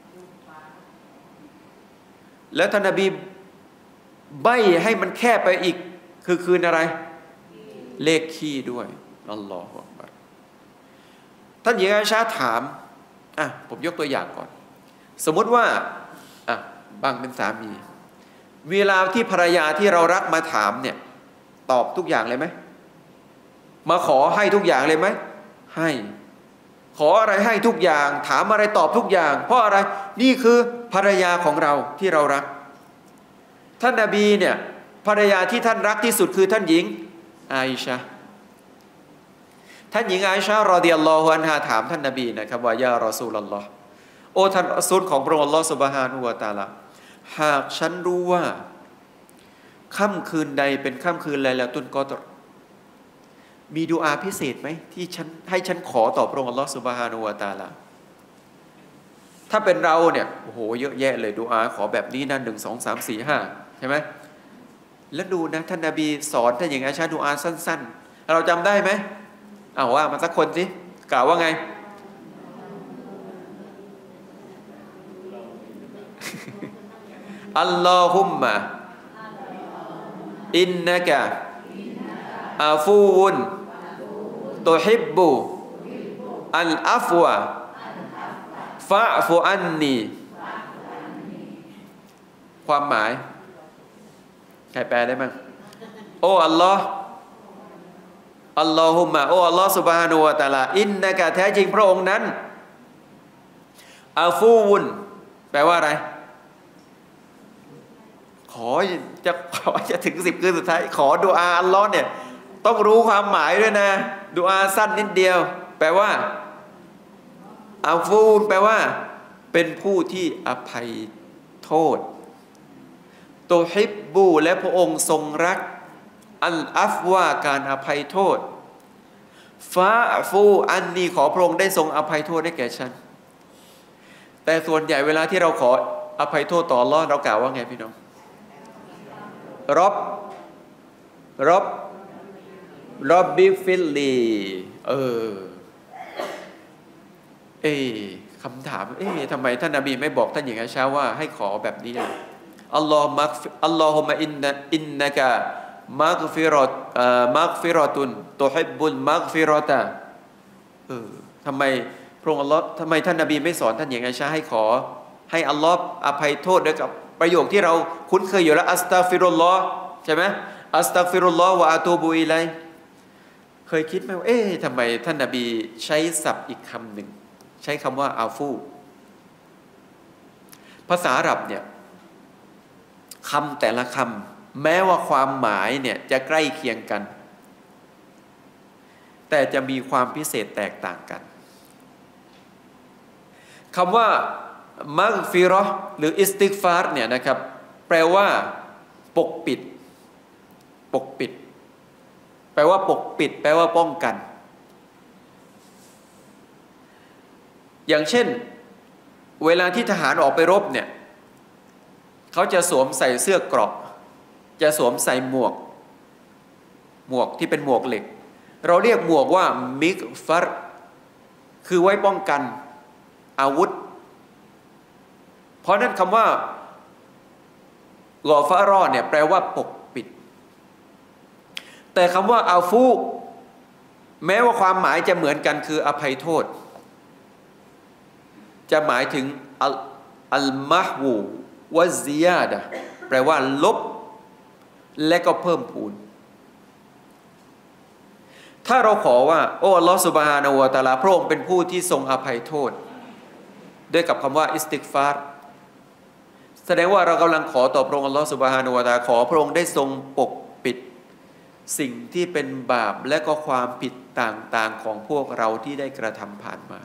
แล้วท่านนบีใบ้ให้มันแคบไปอีกคือคืนอะไรเลขคี่ด้วยอัลลอฮฺอักบัรท่านหญิงอาอิชะห์ถามผมยกตัวอย่างก่อนสมมุติว่าบางเป็นสามีเวลาที่ภรรยาที่เรารักมาถามเนี่ยตอบทุกอย่างเลยไหมมาขอให้ทุกอย่างเลยไหมให้ขออะไรให้ทุกอย่างถามอะไรตอบทุกอย่างเพราะอะไรนี่คือภรรยาของเราที่เรารักท่านนบีเนี่ยภรรยาที่ท่านรักที่สุดคือท่านหญิงอาอิชะห์ท่านหญิงอาอิชะห์รอฎิยัลลอฮุอันฮาถามท่านนบีนะครับว่ายารอซูลุลลอฮ์โอ้ท่านรอซูลของพระองค์อัลลอฮ์ซุบฮานะฮูวะตะอาลาหากฉันรู้ว่าค่ำคืนใดเป็นค่ำคืนไลลาตุลกอดรมีดุอาพิเศษไหมที่ฉันขอต่อพระองค์อัลลอฮ์ซุบฮานะฮูวะตะอาลาถ้าเป็นเราเนี่ยโอ้โหเยอะแยะเลยดุอาขอแบบนี้นะ1 2 3 4 5ใช่ไหมแล้วดูนะท่านนบีสอนท่านอย่างไงชาดุอาสั้นๆเราจำได้ไหมว่ามาสักคนสิกล่าวว่าไงอัลลอฮุมมะอินนะกะอาฟูวุนตุฮิบบุอัลอัฟวะฟะฟุอันนีความหมายใครแปลได้มั้งโอ้อัลลอฮ์อัลลอฮุมะโอ้อัลลอฮ์ซุบฮานะฮูวะตะอาลาอินนะกะแท้จริงพระองค์นั้นอาฟูวุนแปลว่าอะไรขอจะถึง10 คืนสุดท้ายขอดุอาอัลลอฮ์เนี่ยต้องรู้ความหมายด้วยนะดุอาสั้นนิดเดียวแปลว่าอาฟูนแปลว่าเป็นผู้ที่อภัยโทษตุฮิบบูและพระองค์ทรงรักอัลอัฟวาการอภัยโทษฟาฟูอันนี้ขอพระองค์ได้ทรงอภัยโทษให้แก่ฉันแต่ส่วนใหญ่เวลาที่เราขออภัยโทษต่ออัลเลาะห์เรากล่าวว่าไงพี่น้องรบรอบบิฟิลลีคำถามทำไมท่านนบีไม่บอกท่านหญิงอาชาว่าให้ขอแบบนี้ล่ะอัลลอฮุมะอินนะกะมักฟิรอตุนตุฮิบบุลมักฟิรอตะทำไมพระองค์อัลลอฮ์ทำไมท่านนบีไม่สอนท่านหญิงอาชาให้ขอให้อัลลอฮ์อภัยโทษด้วยกับประโยคที่เราคุ้นเคยอยู่แล้วอัสตัฆฟิรุลลอฮ์ใช่ไหมอัสตัฆฟิรุลลอฮ์วะอะตูบุอิลัยเคยคิดไหมว่าทำไมท่านนบีใช้ศัพท์อีกคำหนึ่งใช้คำว่าอาฟูภาษาอาหรับเนี่ยคำแต่ละคำแม้ว่าความหมายเนี่ยจะใกล้เคียงกันแต่จะมีความพิเศษแตกต่างกันคำว่ามักฟิเราะห์หรืออิสติฆฟารเนี่ยนะครับแปลว่าปกปิดแปลว่าปกปิดแปลว่าป้องกันอย่างเช่นเวลาที่ทหารออกไปรบเนี่ยเขาจะสวมใส่เสื้อเกราะจะสวมใส่หมวกที่เป็นหมวกเหล็กเราเรียกหมวกว่ามิกฟัรคือไว้ป้องกันอาวุธเพราะนั้นคำว่ากอฟารอเนี่ยแปลว่าปกปิดแต่คำว่าอาฟูแม้ว่าความหมายจะเหมือนกันคืออภัยโทษจะหมายถึงอัลมะฮูวะซิยาดะแปลว่าลบและก็เพิ่มพูนถ้าเราขอว่าโอ้อัลลอฮฺซุบฮานะฮูวะตะอาลาพระองค์เป็นผู้ที่ทรงอภัยโทษด้วยกับคำว่าอิสติฆฟารแสดงว่าเรากำลังขอต่อพระองค์อัลลอฮฺซุบฮานะฮูวะตะอาลาขอพระองค์ได้ทรงปกปิดสิ่งที่เป็นบาปและก็ความผิดต่างๆของพวกเราที่ได้กระทำผ่านมา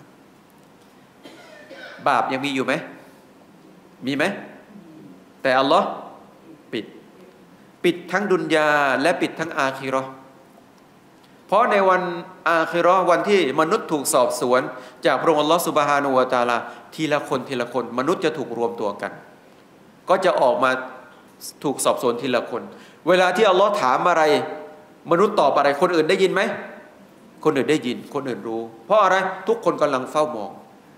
บาปยังมีอยู่ไหมมีไหมแต่อัลลอฮ์ปิดทั้งดุนยาและปิดทั้งอาคิเราะห์เพราะในวันอาคิเราะห์วันที่มนุษย์ถูกสอบสวนจากพระองค์อัลลอฮ์ซุบฮานะฮูวะตะอาลาทีละคนมนุษย์จะถูกรวมตัวกันก็จะออกมาถูกสอบสวนทีละคนเวลาที่อัลลอฮ์ถามอะไรมนุษย์ตอบอะไรคนอื่นได้ยินไหมคนอื่นได้ยินคนอื่นรู้เพราะอะไรทุกคนกำลังเฝ้ามอง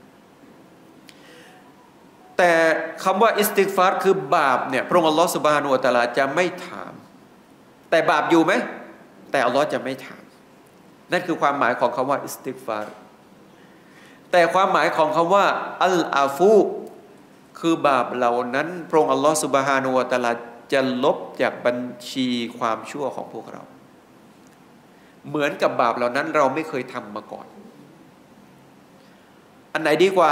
แต่คำว่าอิสติฆฟารคือบาปเนี่ยพระองค์อัลลอฮฺซุบฮานะฮูวะตะอาลาจะไม่ถามแต่บาปอยู่ไหมแต่อัลลอฮ์จะไม่ถามนั่นคือความหมายของคำว่าอิสติฆฟารแต่ความหมายของคำว่าอัลอาฟูคือบาปเหล่านั้นพระองค์อัลลอฮฺซุบฮานะฮูวะตะอาลาจะลบจากบัญชีความชั่วของพวกเราเหมือนกับบาปเหล่านั้นเราไม่เคยทำมาก่อนอันไหนดีกว่า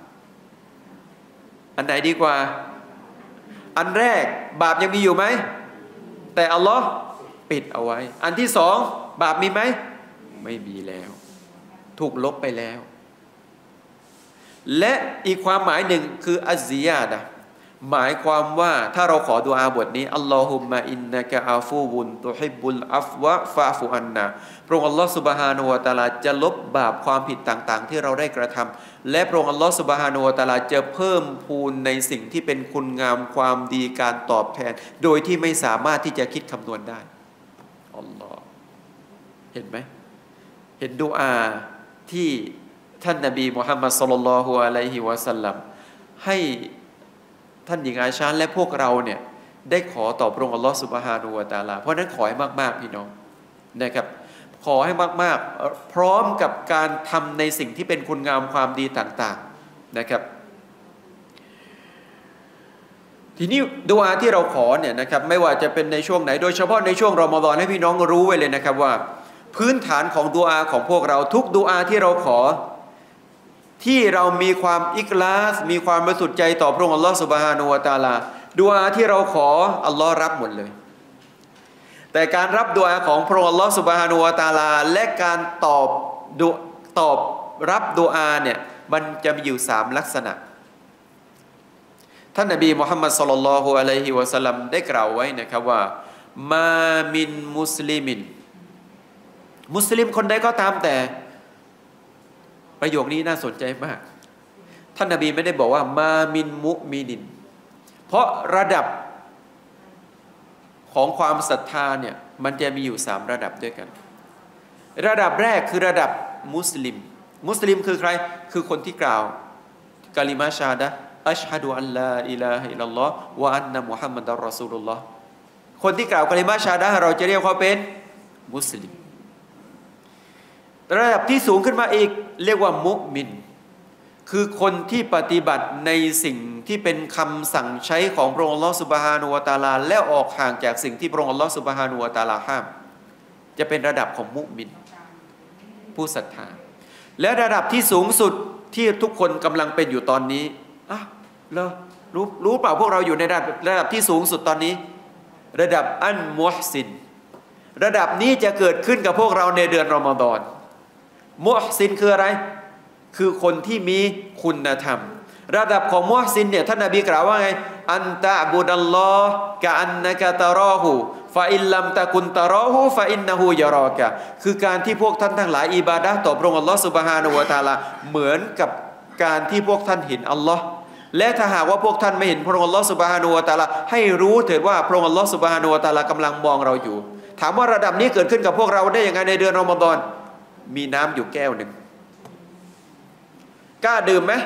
อันแรกบาปยังมีอยู่ไหมแต่อัลลอฮ์ปิดเอาไว้อันที่สองบาปมีไหมไม่มีแล้วถูกลบไปแล้วและอีกความหมายหนึ่งคืออัซซิยาดะห์หมายความว่าถ้าเราขอดุอาบทนี้อัลลอฮุมมะอินนะกะอาฟูบุนตุฮิบบุลอัฟวะฟาฟุอันนะพระองค์อัลลอฮฺซุบฮานะฮูวะตะอาลาจะลบบาปความผิดต่างๆที่เราได้กระทำและพระองค์อัลลอฮฺซุบฮานะฮูวะตะอาลาจะเพิ่มพูนในสิ่งที่เป็นคุณงามความดีการตอบแทนโดยที่ไม่สามารถที่จะคิดคำนวณได้อัลลอฮ์เห็นไหมเห็นดุอาที่ท่านนบีมุฮัมมัดศ็อลลัลลอฮุอะลัยฮิวะซัลลัมให้ท่านหญิงอาชาและพวกเราเนี่ยได้ขอต่อพระองค์อัลลอฮฺซุบฮานะฮูวะตะอาลาเพราะนั้นขอให้มากๆพี่น้องนะครับขอให้มากๆพร้อมกับการทำในสิ่งที่เป็นคุณงามความดีต่างๆนะครับทีนี้ดุอาที่เราขอเนี่ยนะครับไม่ว่าจะเป็นในช่วงไหนโดยเฉพาะในช่วงรอมฎอนให้พี่น้องรู้ไว้เลยนะครับว่าพื้นฐานของดุอาของพวกเราทุกดุอาที่เราขอที่เรามีความอิคลาสมีความบริสุทธิ์ใจต่อพระองค์อัลลอฮฺซุบฮานะฮูวะตะอาลาดุอาที่เราขออัลลอฮ์รับหมดเลยแต่การรับดุอาของพระองค์อัลลอฮฺซุบฮานะฮูวะตะอาลาและการตอบรับดุอาเนี่ยมันจะมีอยู่3ลักษณะท่านนบีมุฮัมมัดศ็อลลัลลอฮุอะลัยฮิวะซัลลัมได้กล่าวไว้นะครับว่ามามินมุสลิมคนใดก็ตามแต่ประโยคนี้น่าสนใจมากท่านนบีไม่ได้บอกว่ามามินมุมินินเพราะระดับของความศรัทธาเนี่ยมันจะมีอยู่3ระดับด้วยกันระดับแรกคือระดับมุสลิมมุสลิมคือใครคือคนที่กล่าวกะลิมาชาดะอัชฮะดุอัลลาอิลาฮะอิลลัลลอฮ์วะอันนะมุฮัมมัดอัรรอซูลุลลอฮ์คนที่กล่าวกะลิมาชาดะเราจะเรียกเขาเป็นมุสลิมระดับที่สูงขึ้นมาอีกเรียกว่ามุมินคือคนที่ปฏิบัติในสิ่งที่เป็นคำสั่งใช้ของพระองค์อัลลอฮฺซุบฮานะฮูวะตะอาลาและออกห่างจากสิ่งที่พระองค์อัลลอฮฺซุบฮานะฮูวะตะอาลาห้ามจะเป็นระดับของมุมินผู้ศรัทธาและระดับที่สูงสุดที่ทุกคนกำลังเป็นอยู่ตอนนี้รู้เปล่าพวกเราอยู่ในระดับที่สูงสุดตอนนี้ระดับอันมุฮซินระดับนี้จะเกิดขึ้นกับพวกเราในเดือนรอมฎอนมุฮซินคืออะไรคือคนที่มีคุณธรรมระดับของมุฮซินเนี่ยท่านนบีกล่าวว่าไงอันตะบุดัลลอฮ์กะอันนะกะตะรอฮูฟะอินลัมตะกุนตะรอฮูฟะอินนะฮูยะรอกะคือการที่พวกท่านทั้งหลายอิบาดะห์ต่อพระองค์อัลลอฮ์ซุบฮานะฮูวะตะอาลาเหมือนกับการที่พวกท่านเห็นอัลลอฮ์และถ้าหากว่าพวกท่านไม่เห็นพระองค์อัลลอฮ์ซุบฮานะฮูวะตะอาลาให้รู้เถิดว่าพระองค์อัลลอฮ์ซุบฮานะฮูวะตะอาลากำลังมองเราอยู่ถามว่าระดับนี้เกิดขึ้นกับพวกเราได้ยังไงในเดือนรอมฎอนมีน้ำอยู่แก้วหนึ่งกล้าดื่มไหม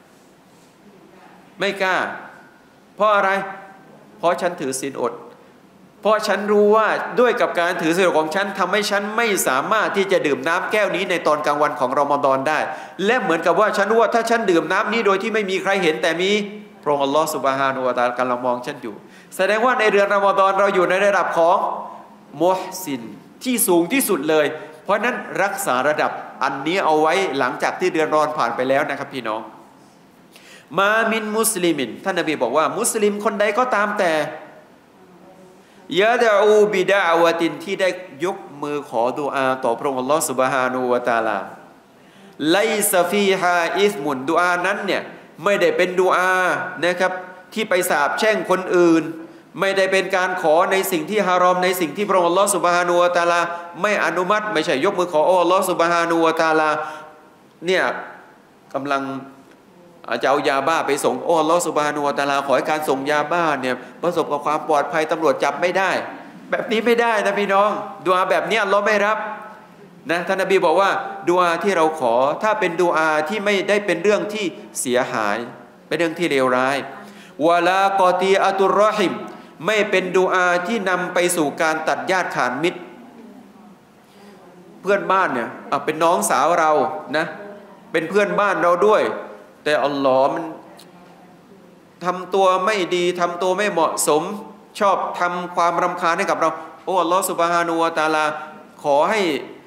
ไม่กล้าเพราะอะไรเพราะฉันถือศีลอดเพราะฉันรู้ว่าด้วยกับการถือศีลของฉันทำให้ฉันไม่สามารถที่จะดื่มน้ำแก้วนี้ในตอนกลางวันของรอมฎอนได้และเหมือนกับว่าฉันรู้ว่าถ้าฉันดื่มน้ำนี้โดยที่ไม่มีใครเห็นแต่มีพระองค์อัลลอฮฺซุบฮานะฮูวะตะอาลากำลังมองฉันอยู่แสดงว่าในเดือนรอมฎอนเราอยู่ในระดับของมุฮซินที่สูงที่สุดเลยเพราะนั้นรักษาระดับอันนี้เอาไว้หลังจากที่เดือนรอมฎอนผ่านไปแล้วนะครับพี่น้องมามินมุสลิมินท่านนบีบอกว่ามุสลิมคนใดก็ตามแต่ยะดะอูบิดะอวะตินที่ได้ยกมือขอดุอาต่อพระองค์อัลลอฮฺซุบฮานะฮูวะตะอาลาไลซะฟีฮาอิสมุนดุอานั้นเนี่ยไม่ได้เป็นดุอานะครับที่ไปสาปแช่งคนอื่นไม่ได้เป็นการขอในสิ่งที่ฮารอมในสิ่งที่พระองค์อัลลอฮฺซุบฮานะฮูวะตะอาลาไม่อนุมัติไม่ใช่ยกมือขออัลลอฮฺซุบฮานะฮูวะตะอาลาเนี่ยกำลังจะเอายาบ้าไปส่งอัลลอฮฺซุบฮานะฮูวะตะอาลาขอให้การส่งยาบ้าเนี่ยประสบกับความปลอดภัยตำรวจจับไม่ได้แบบนี้ไม่ได้นะพี่น้องดุอาแบบนี้อัลลอฮฺไม่รับนะท่านนบีบอกว่าดุอาที่เราขอถ้าเป็นดุอาที่ไม่ได้เป็นเรื่องที่เสียหายเป็นเรื่องที่เลวร้ายวะลากอตีอะตุรรอฮิมไม่เป็นดุอาที่นำไปสู่การตัดญาติขาดมิตรเพื่อนบ้านเนี่ยเป็นน้องสาวเรานะเป็นเพื่อนบ้านเราด้วยแต่อัลลอฮ์มันทำตัวไม่ดีทำตัวไม่เหมาะสมชอบทำความรำคาญให้กับเราอัลลอฮ์ซุบฮานะฮูวะตะอาลาขอให้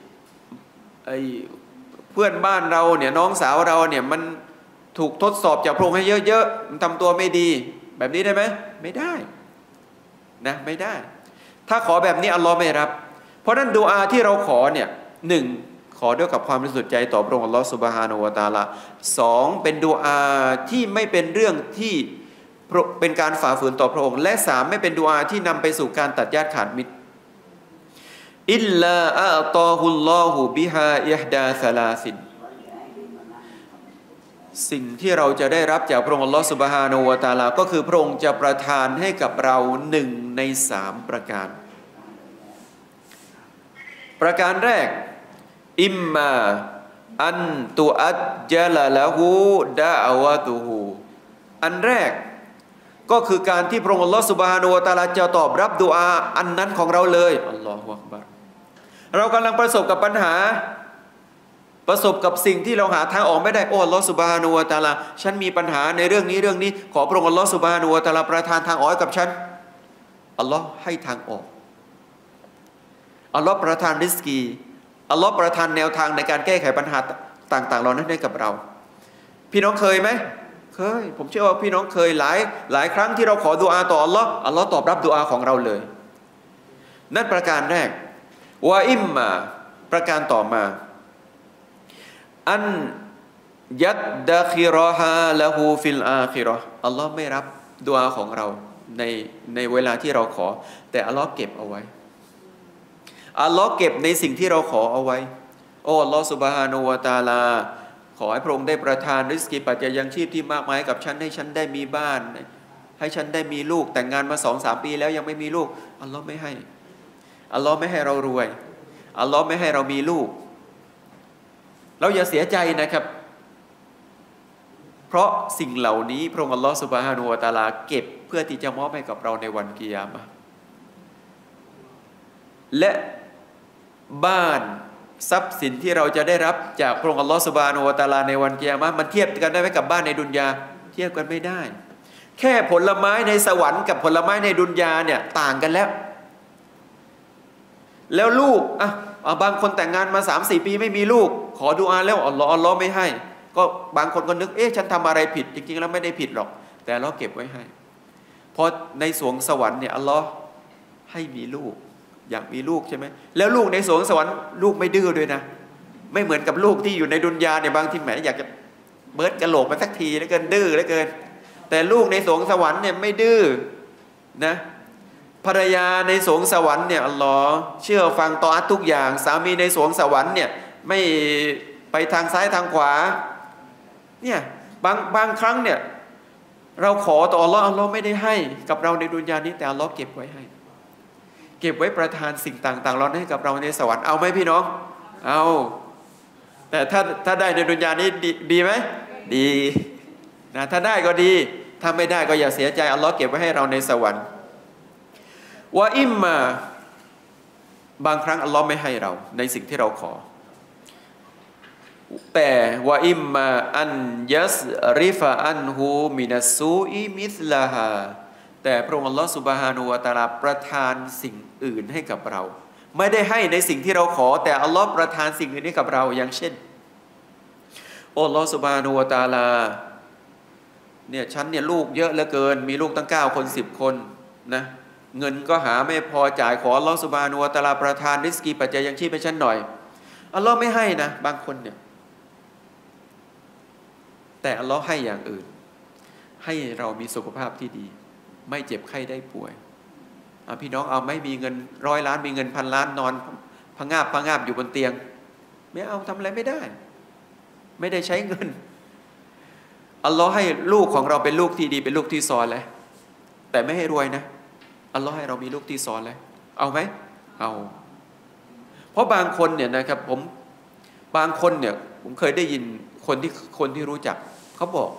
เพื่อนบ้านเราเนี่ยน้องสาวเราเนี่ยมันถูกทดสอบจากพระองค์ให้เยอะๆมันทำตัวไม่ดีแบบนี้ได้ไหมไม่ได้นะไม่ได้ถ้าขอแบบนี้อัลลอฮ์ไม่รับเพราะนั้นดุอาที่เราขอเนี่ยหนึ่งขอด้วยกับความบริสุทธิ์ใจต่อพระองค์อัลลอฮ์ซุบฮานะฮูวะตะอาลาสองเป็นดุอาที่ไม่เป็นเรื่องที่เป็นการฝ่าฝืนต่อพระองค์และสามไม่เป็นดุอาที่นำไปสู่การตัดญาติขาดมิตรอิลลาอัตอฮุลลอฮุบิฮาอิฮดาซะลาซินสิ่งที่เราจะได้รับจากพระองค์อัลลอฮฺซุบฮานะฮูวะตะอาลาก็คือพระองค์จะประทานให้กับเรา1 ใน 3ประการประการแรกอิมมาอันตุอัจญะละฮูดะอวะตุฮูอันแรกก็คือการที่พระองค์อัลลอฮฺซุบฮานะฮูวะตะอาลาจะตอบรับดุอาอันนั้นของเราเลยอัลลอฮฺอักบัรเรากำลังประสบกับปัญหาประสบกับสิ่งที่เราหาทางออกไม่ได้อัลลอฮฺซุบฮานะฮูวะตะอาลาฉันมีปัญหาในเรื่องนี้ขอพระองค์อัลลอฮฺซุบฮานะฮูวะตะอาลาประทานทางออกให้กับฉันอัลลอฮฺให้ทางออกอัลลอฮฺประทานริสกีอัลลอฮฺประทานแนวทางในการแก้ไขปัญหาต่างๆเหล่านั้นให้กับเราพี่น้องเคยไหมเคยผมเชื่อว่าพี่น้องเคยหลายครั้งที่เราขอดุอาต่ออัลลอฮฺตอบรับดุอาของเราเลยนั่นประการแรกวะอิมมาประการต่อมาอันยัดดะคิรอฮาละฮูฟิลอาคิเราะห์อัลลอฮ์ไม่รับดุอาของเราในเวลาที่เราขอแต่อัลลอฮ์เก็บเอาไว้อัลลอฮ์เก็บในสิ่งที่เราขอเอาไว้อัลลอฮ์ซุบฮานะฮูวะตะอาลาขอให้พระองค์ได้ประทานริสกีปัจจัยยังชีพที่มากมายกับฉันให้ฉันได้มีบ้านให้ฉันได้มีลูกแต่งงานมา 2-3 ปีแล้วยังไม่มีลูกอัลลอฮ์ไม่ให้อัลลอฮ์ไม่ให้เรารวยอัลลอฮ์ไม่ให้เรามีลูกเราอย่าเสียใจนะครับเพราะสิ่งเหล่านี้พระองค์อัลลอฮ์ซุบฮานะฮูวะตะอาลาเก็บเพื่อที่จะมอบให้กับเราในวันกิยามะห์และบ้านทรัพย์สินที่เราจะได้รับจากพระองค์อัลลอฮ์ซุบฮานะฮูวะตะอาลาในวันกิยามะห์มันเทียบกันได้ไหมกับบ้านในดุนยาเทียบกันไม่ได้แค่ผลไม้ในสวรรค์กับผลไม้ในดุนยาเนี่ยต่างกันแล้วลูกบางคนแต่งงานมา 3-4 ปีไม่มีลูกขอดุอาแล้วอัลลอฮ์ไม่ให้ก็บางคนก็นึกฉันทำอะไรผิดจริงๆแล้วไม่ได้ผิดหรอกแต่อัลลอฮ์เก็บไว้ให้พอในสวงสวรรค์เนี่ยอัลลอฮ์ให้มีลูกอยากมีลูกใช่ไหมแล้วลูกในสวงสวรรค์ลูกไม่ดื้อด้วยนะไม่เหมือนกับลูกที่อยู่ในดุนยาเนี่ยบางทีแหมอยากจะเบิร์ดกระโหลกมาสักทีแล้วเกินดื้อแล้วเกินแต่ลูกในสวงสวรรค์เนี่ยไม่ดื้อนะภรรยาในสวงสวรรค์เนี่ยอัลลอฮ์เชื่อฟังตออะห์ทุกอย่างสามีในสวงสวรรค์เนี่ยไม่ไปทางซ้ายทางขวาเนี่ยบางครั้งเนี่ยเราขอต่ออัลลอฮ์ไม่ได้ให้กับเราในดุนยานี้แต่อัลลอฮ์เก็บไว้ให้เก็บไว้ประทานสิ่งต่างๆเราให้กับเราในสวรรค์เอาไหมพี่น้องเอาแต่ถ้าได้ในดุนยานี้ดีไหมดีนะถ้าได้ก็ดีถ้าไม่ได้ก็อย่าเสียใจอัลลอฮ์เก็บไว้ให้เราในสวรรค์ว่าอิมมาบางครั้งอัลลอฮ์ไม่ให้เราในสิ่งที่เราขอแต่ว่าอิมมาอันยัสริฟะอันฮูมินัสซูอิมิสลาฮาแต่พระองค์อัลลอฮ์ซุบฮานะฮูวะตะอาลาประทานสิ่งอื่นให้กับเราไม่ได้ให้ในสิ่งที่เราขอแต่อัลลอฮ์ประทานสิ่งอื่นให้กับเราอย่างเช่นอัลลอฮ์ซุบฮานะฮูวะตะอาลาเนี่ยฉันเนี่ยลูกเยอะเหลือเกินมีลูกตั้ง9 คน10 คนนะเงินก็หาไม่พอจ่ายขออัลลอฮ์ซุบฮานะฮูวะตะอาลาประทานริสกีปัจจัยยังชีพให้ฉันหน่อยอัลลอฮ์ไม่ให้นะบางคนเนี่ยแต่อัลลอฮ์ให้อย่างอื่นให้เรามีสุขภาพที่ดีไม่เจ็บไข้ได้ป่วยพี่น้องเอาไม่มีเงิน100 ล้านมีเงิน1,000 ล้านนอนพะงาบอยู่บนเตียงไม่เอาทำอะไรไม่ได้ไม่ได้ใช้เงินอัลลอฮ์ให้ลูกของเราเป็นลูกที่ดีเป็นลูกที่ซอลิห์แต่ไม่ให้รวยนะอัลลอฮ์ให้เรามีลูกที่ซอลิห์เอาไหมเอาเพราะบางคนเนี่ยนะครับบางคนเนี่ยผมเคยได้ยินคนที่รู้จักเขาบอก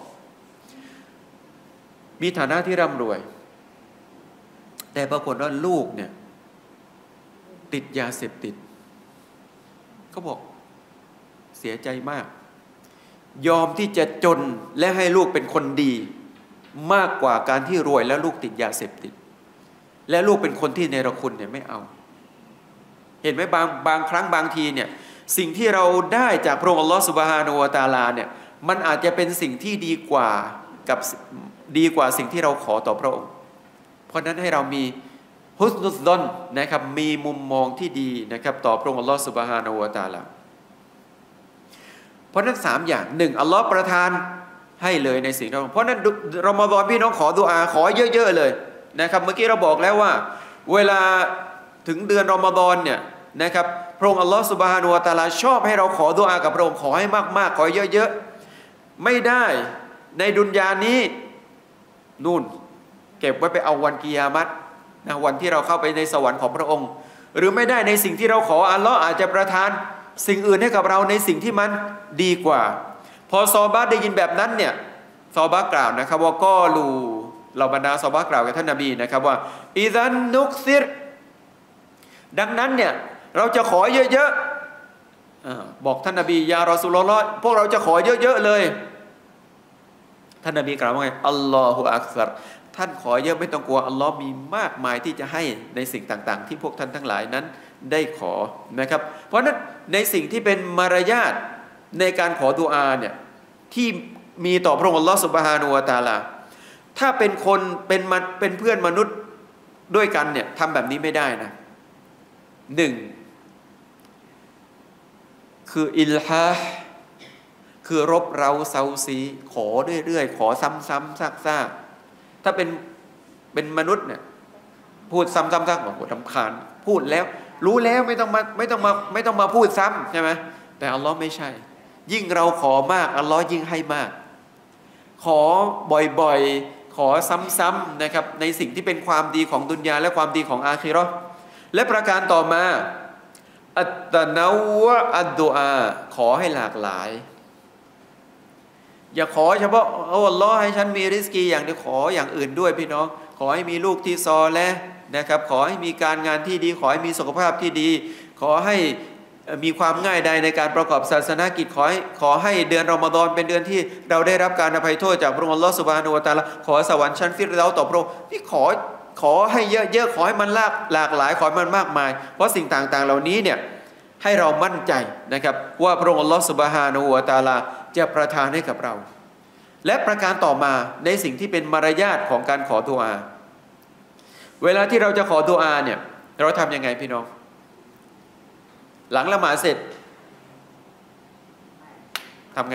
มีฐานะที่ร่ำรวยแต่ปรากฏว่าลูกเนี่ยติดยาเสพติดเขาบอกเสียใจมากยอมที่จะจนและให้ลูกเป็นคนดีมากกว่าการที่รวยแล้วลูกติดยาเสพติดและลูกเป็นคนที่เนรคุณเนี่ยไม่เอาเห็นไหมบางครั้งบางทีเนี่ยสิ่งที่เราได้จากพระองค์อัลลอฮฺซุบฮานะฮูวะตะอาลาเนี่ยมันอาจจะเป็นสิ่งที่ดีกว่าสิ่งที่เราขอต่อพระองค์เพราะนั้นให้เรามีฮุสนุซซอนนะครับมีมุมมองที่ดีนะครับต่อพระองค์อัลลอฮฺซุบฮานะฮูวะตะอาลาเพราะนั้น3 อย่าง1อัลลอฮฺประทานให้เลยในสิ่งที่เพราะนั้นรอมฎอนพี่น้องขอดุอาขอเยอะๆเลยนะครับเมื่อกี้เราบอกแล้วว่าเวลาถึงเดือนรอมฎอนเนี่ยนะครับพระองค์อัลลอฮฺซุบฮานะฮูวะตะอาลาชอบให้เราขอดุอากับพระองค์ขอให้มากๆขอเยอะๆไม่ได้ในดุนยานี้นู่นเก็บไว้ไปเอาวันกิยามะห์นะวันที่เราเข้าไปในสวรรค์ของพระองค์หรือไม่ได้ในสิ่งที่เราขออัลลอฮ์อาจจะประทานสิ่งอื่นให้กับเราในสิ่งที่มันดีกว่าพอซอฮาบะห์ได้ยินแบบนั้นเนี่ยซอฮาบะห์กล่าวนะครับว่าก็รู้เราบรรดาซอฮาบะห์กล่าวกับท่านนบีนะครับว่าอิซันนุกซิรดังนั้นเนี่ยเราจะขอเยอะๆบอกท่านนบียารอซูลุลลอฮ์พวกเราจะขอเยอะๆเลยท่านนบีกล่าวว่าไงอัลลอฮุอักบัรท่านขอเยอะไม่ต้องกลัวอัลลอฮ์มีมากมายที่จะให้ในสิ่งต่างๆที่พวกท่านทั้งหลายนั้นได้ขอนะครับเพราะนั้นในสิ่งที่เป็นมารยาทในการขอดุอาเนี่ยที่มีต่อพระองค์อัลลอฮ์ซุบฮานะฮูวะตะอาลาถ้าเป็นคนเป็นเพื่อนมนุษย์ด้วยกันเนี่ยทำแบบนี้ไม่ได้นะ1คืออิลฮาคือรบเร้าเซาซีขอเรื่อยๆขอซ้ำๆซากๆถ้าเป็นมนุษย์เนี่ยพูดซ้ำๆซากๆโอ้โหรำคาญพูดแล้วรู้แล้วไม่ต้องมาพูดซ้ำใช่ไหมแต่อัลลอฮ์ไม่ใช่ยิ่งเราขอมากอัลลอฮ์ยิ่งให้มากขอบ่อยๆขอซ้ำๆนะครับในสิ่งที่เป็นความดีของดุนยาและความดีของอาคิเราะห์และประการต่อมาอัตตะนาวะอัดดุอาขอให้หลากหลายอย่าขอเฉพาะอัลลอฮ์ให้ฉันมีริสกีอย่างเดียวขออย่างอื่นด้วยพี่น้องขอให้มีลูกที่ซอและนะครับขอให้มีการงานที่ดีขอให้มีสุขภาพที่ดีขอให้มีความง่ายดายในการประกอบศาสนกิจขอให้เดือนรอมฎอนเป็นเดือนที่เราได้รับการอภัยโทษจากพระองค์อัลลอฮ์ซุบฮานะฮูวะตะอาลาขอสวรรค์ชั้นฟิรเดาส์ต่อพระองค์นี่ขอให้เยอะๆขอให้มันหลากหลายขอให้มันมากมายเพราะสิ่งต่างๆเหล่านี้เนี่ยให้เรามั่นใจนะครับว่าพระองค์อัลลอฮ์ซุบฮานะฮูวะตะอาลาจะประทานให้กับเราและประการต่อมาในสิ่งที่เป็นมารยาทของการขอดุอาเวลาที่เราจะขอดุอาเนี่ยเราทำยังไงพี่น้องหลังละหมาดเสร็จทำไง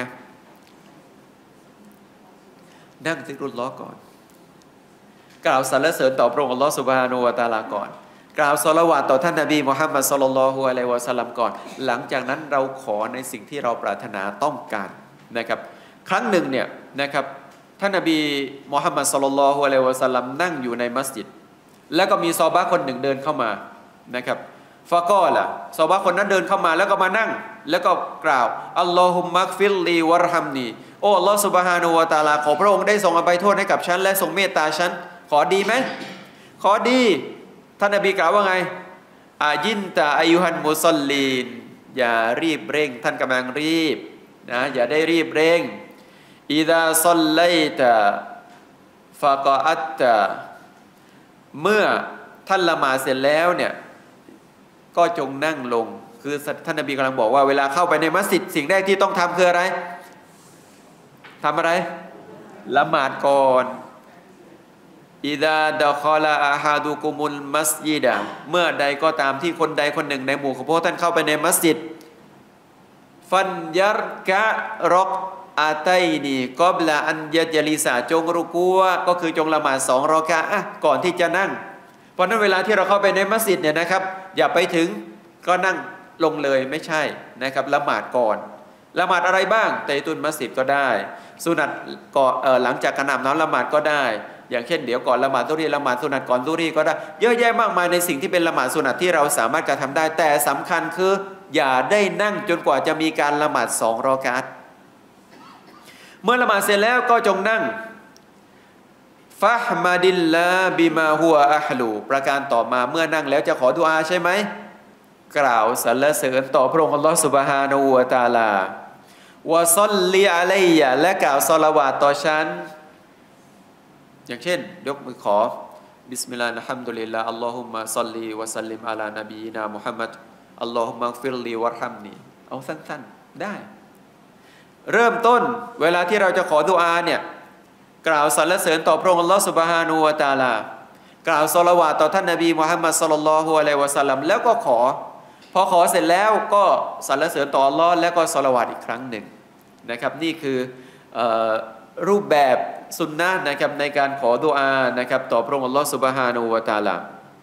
นั่งซิกรุลลอฮ์ก่อนกล่าวสรรเสริญต่อพระองค์อัลลอฮ์ซุบฮานะฮูวะตะอาลาก่อนกล่าวศอลาวาตต่อท่านนบีมุฮัมมัดศ็อลลัลลอฮุอะลัยฮิวะซัลลัมก่อนหลังจากนั้นเราขอในสิ่งที่เราปรารถนาต้องการนะครับครั้งหนึ่งเนี่ยนะครับท่านนบีมุฮัมมัดศ็อลลัลลอฮุอะลัยฮิวะซัลลัมนั่งอยู่ในมัสยิดแล้วก็มีซอฮาบะห์คนหนึ่งเดินเข้ามานะครับฟะกอละซอฮาบะห์คนนั้นเดินเข้ามาแล้วก็มานั่งแล้วก็กล่าวอัลลอฮุมมักฟิรลีวะรฮัมนีโอ้อัลลอฮฺซุบฮานะฮูวะตะอาลาขอพระองค์ได้ทรงอภัยโทษให้กับฉันและทรงเมตตาฉันขอดีไหมขอดีท่านนบีกล่าวว่าไงอายินตะอายุฮันมุซอลลีนอย่ารีบเร่งท่านกำลังรีบนะอย่าได้รีบเร่งอิดาซอลไลตะฟะกออัตตะเมื่อท่านละหมาดเสร็จแล้วเนี่ยก็จงนั่งลงคือท่านนบีกำลังบอกว่าเวลาเข้าไปในมัสยิดสิ่งแรกที่ต้องทำคืออะไรทำอะไรละหมาดก่อนอิดาดะคอลาอาฮาดุกุมุลมัสยิดะเมื่อใดก็ตามที่คนใดคนหนึ่งในหมู่ของพวกท่านเข้าไปในมัสยิดฟันยัรกะรอกอาไตนีกอบลาอันยะจลิสาจงรุกัวก็คือจงละหมาด2 รอกะอะห์ก่อนที่จะนั่งเพราะนั้นเวลาที่เราเข้าไปในมัสยิดเนี่ยนะครับอย่าไปถึงก็นั่งลงเลยไม่ใช่นะครับละหมาดก่อนละหมาดอะไรบ้างตัฮิยะตุลมัสยิดก็ได้สุนัตก่อนหลังจากการอาบน้ำละหมาดก็ได้อย่างเช่นเดี๋ยวก่อนละหมาดซุฮรีละหมาดสุนัตก่อนซุฮรีก็ได้เยอะแยะมากมายในสิ่งที่เป็นละหมาดสุนัตที่เราสามารถกระทำได้แต่สำคัญคืออย่าได้นั่งจนกว่าจะมีการละหมาด2 รอกะอะห์เมื่อละหมาดเสร็จแล้วก็จงนั่งฟะฮ์มาดิลลาบิมาฮุวะอะฮลูประการต่อมาเมื่อนั่งแล้วจะขอดุอาใช่ไหมกล่าวสรรเสริญต่อพระองค์อัลลอฮฺซุบฮานะฮูวะตะอาลาวะศ็อลลิอะลัยยะและกล่าวศอลาวาตต่อฉันอย่างเช่นยกมือขอบิสมิลลาฮิรเราะห์ฮัมดุลิลลาห์อัลลอฮุมมะศ็อลลิวะซัลลิมอะลานะบีนามุฮัมมัดอัลลอฮุมมักฟิรลีวัรฮัมนีเอาสั้นๆได้เริ่มต้นเวลาที่เราจะขอดุอาเนี่ยกล่าวสรรเสริญต่อพระองค์อัลลอฮฺซุบฮานะฮูวะตะอาลากล่าวศอลาวาตต่อท่านนบีมุฮัมมัดศ็อลลัลลอฮุอะลัยฮิวะซัลลัมแล้วก็พอขอเสร็จแล้วก็สรรเสริญต่ออัลลอฮ์แล้วก็ศอลาวาตอีกครั้งหนึ่งนะครับนี่คือรูปแบบสุนนะนะครับในการขอดุอานะครับต่อพระองค์อัลลอฮฺซุบฮานะฮูวะตะอาลา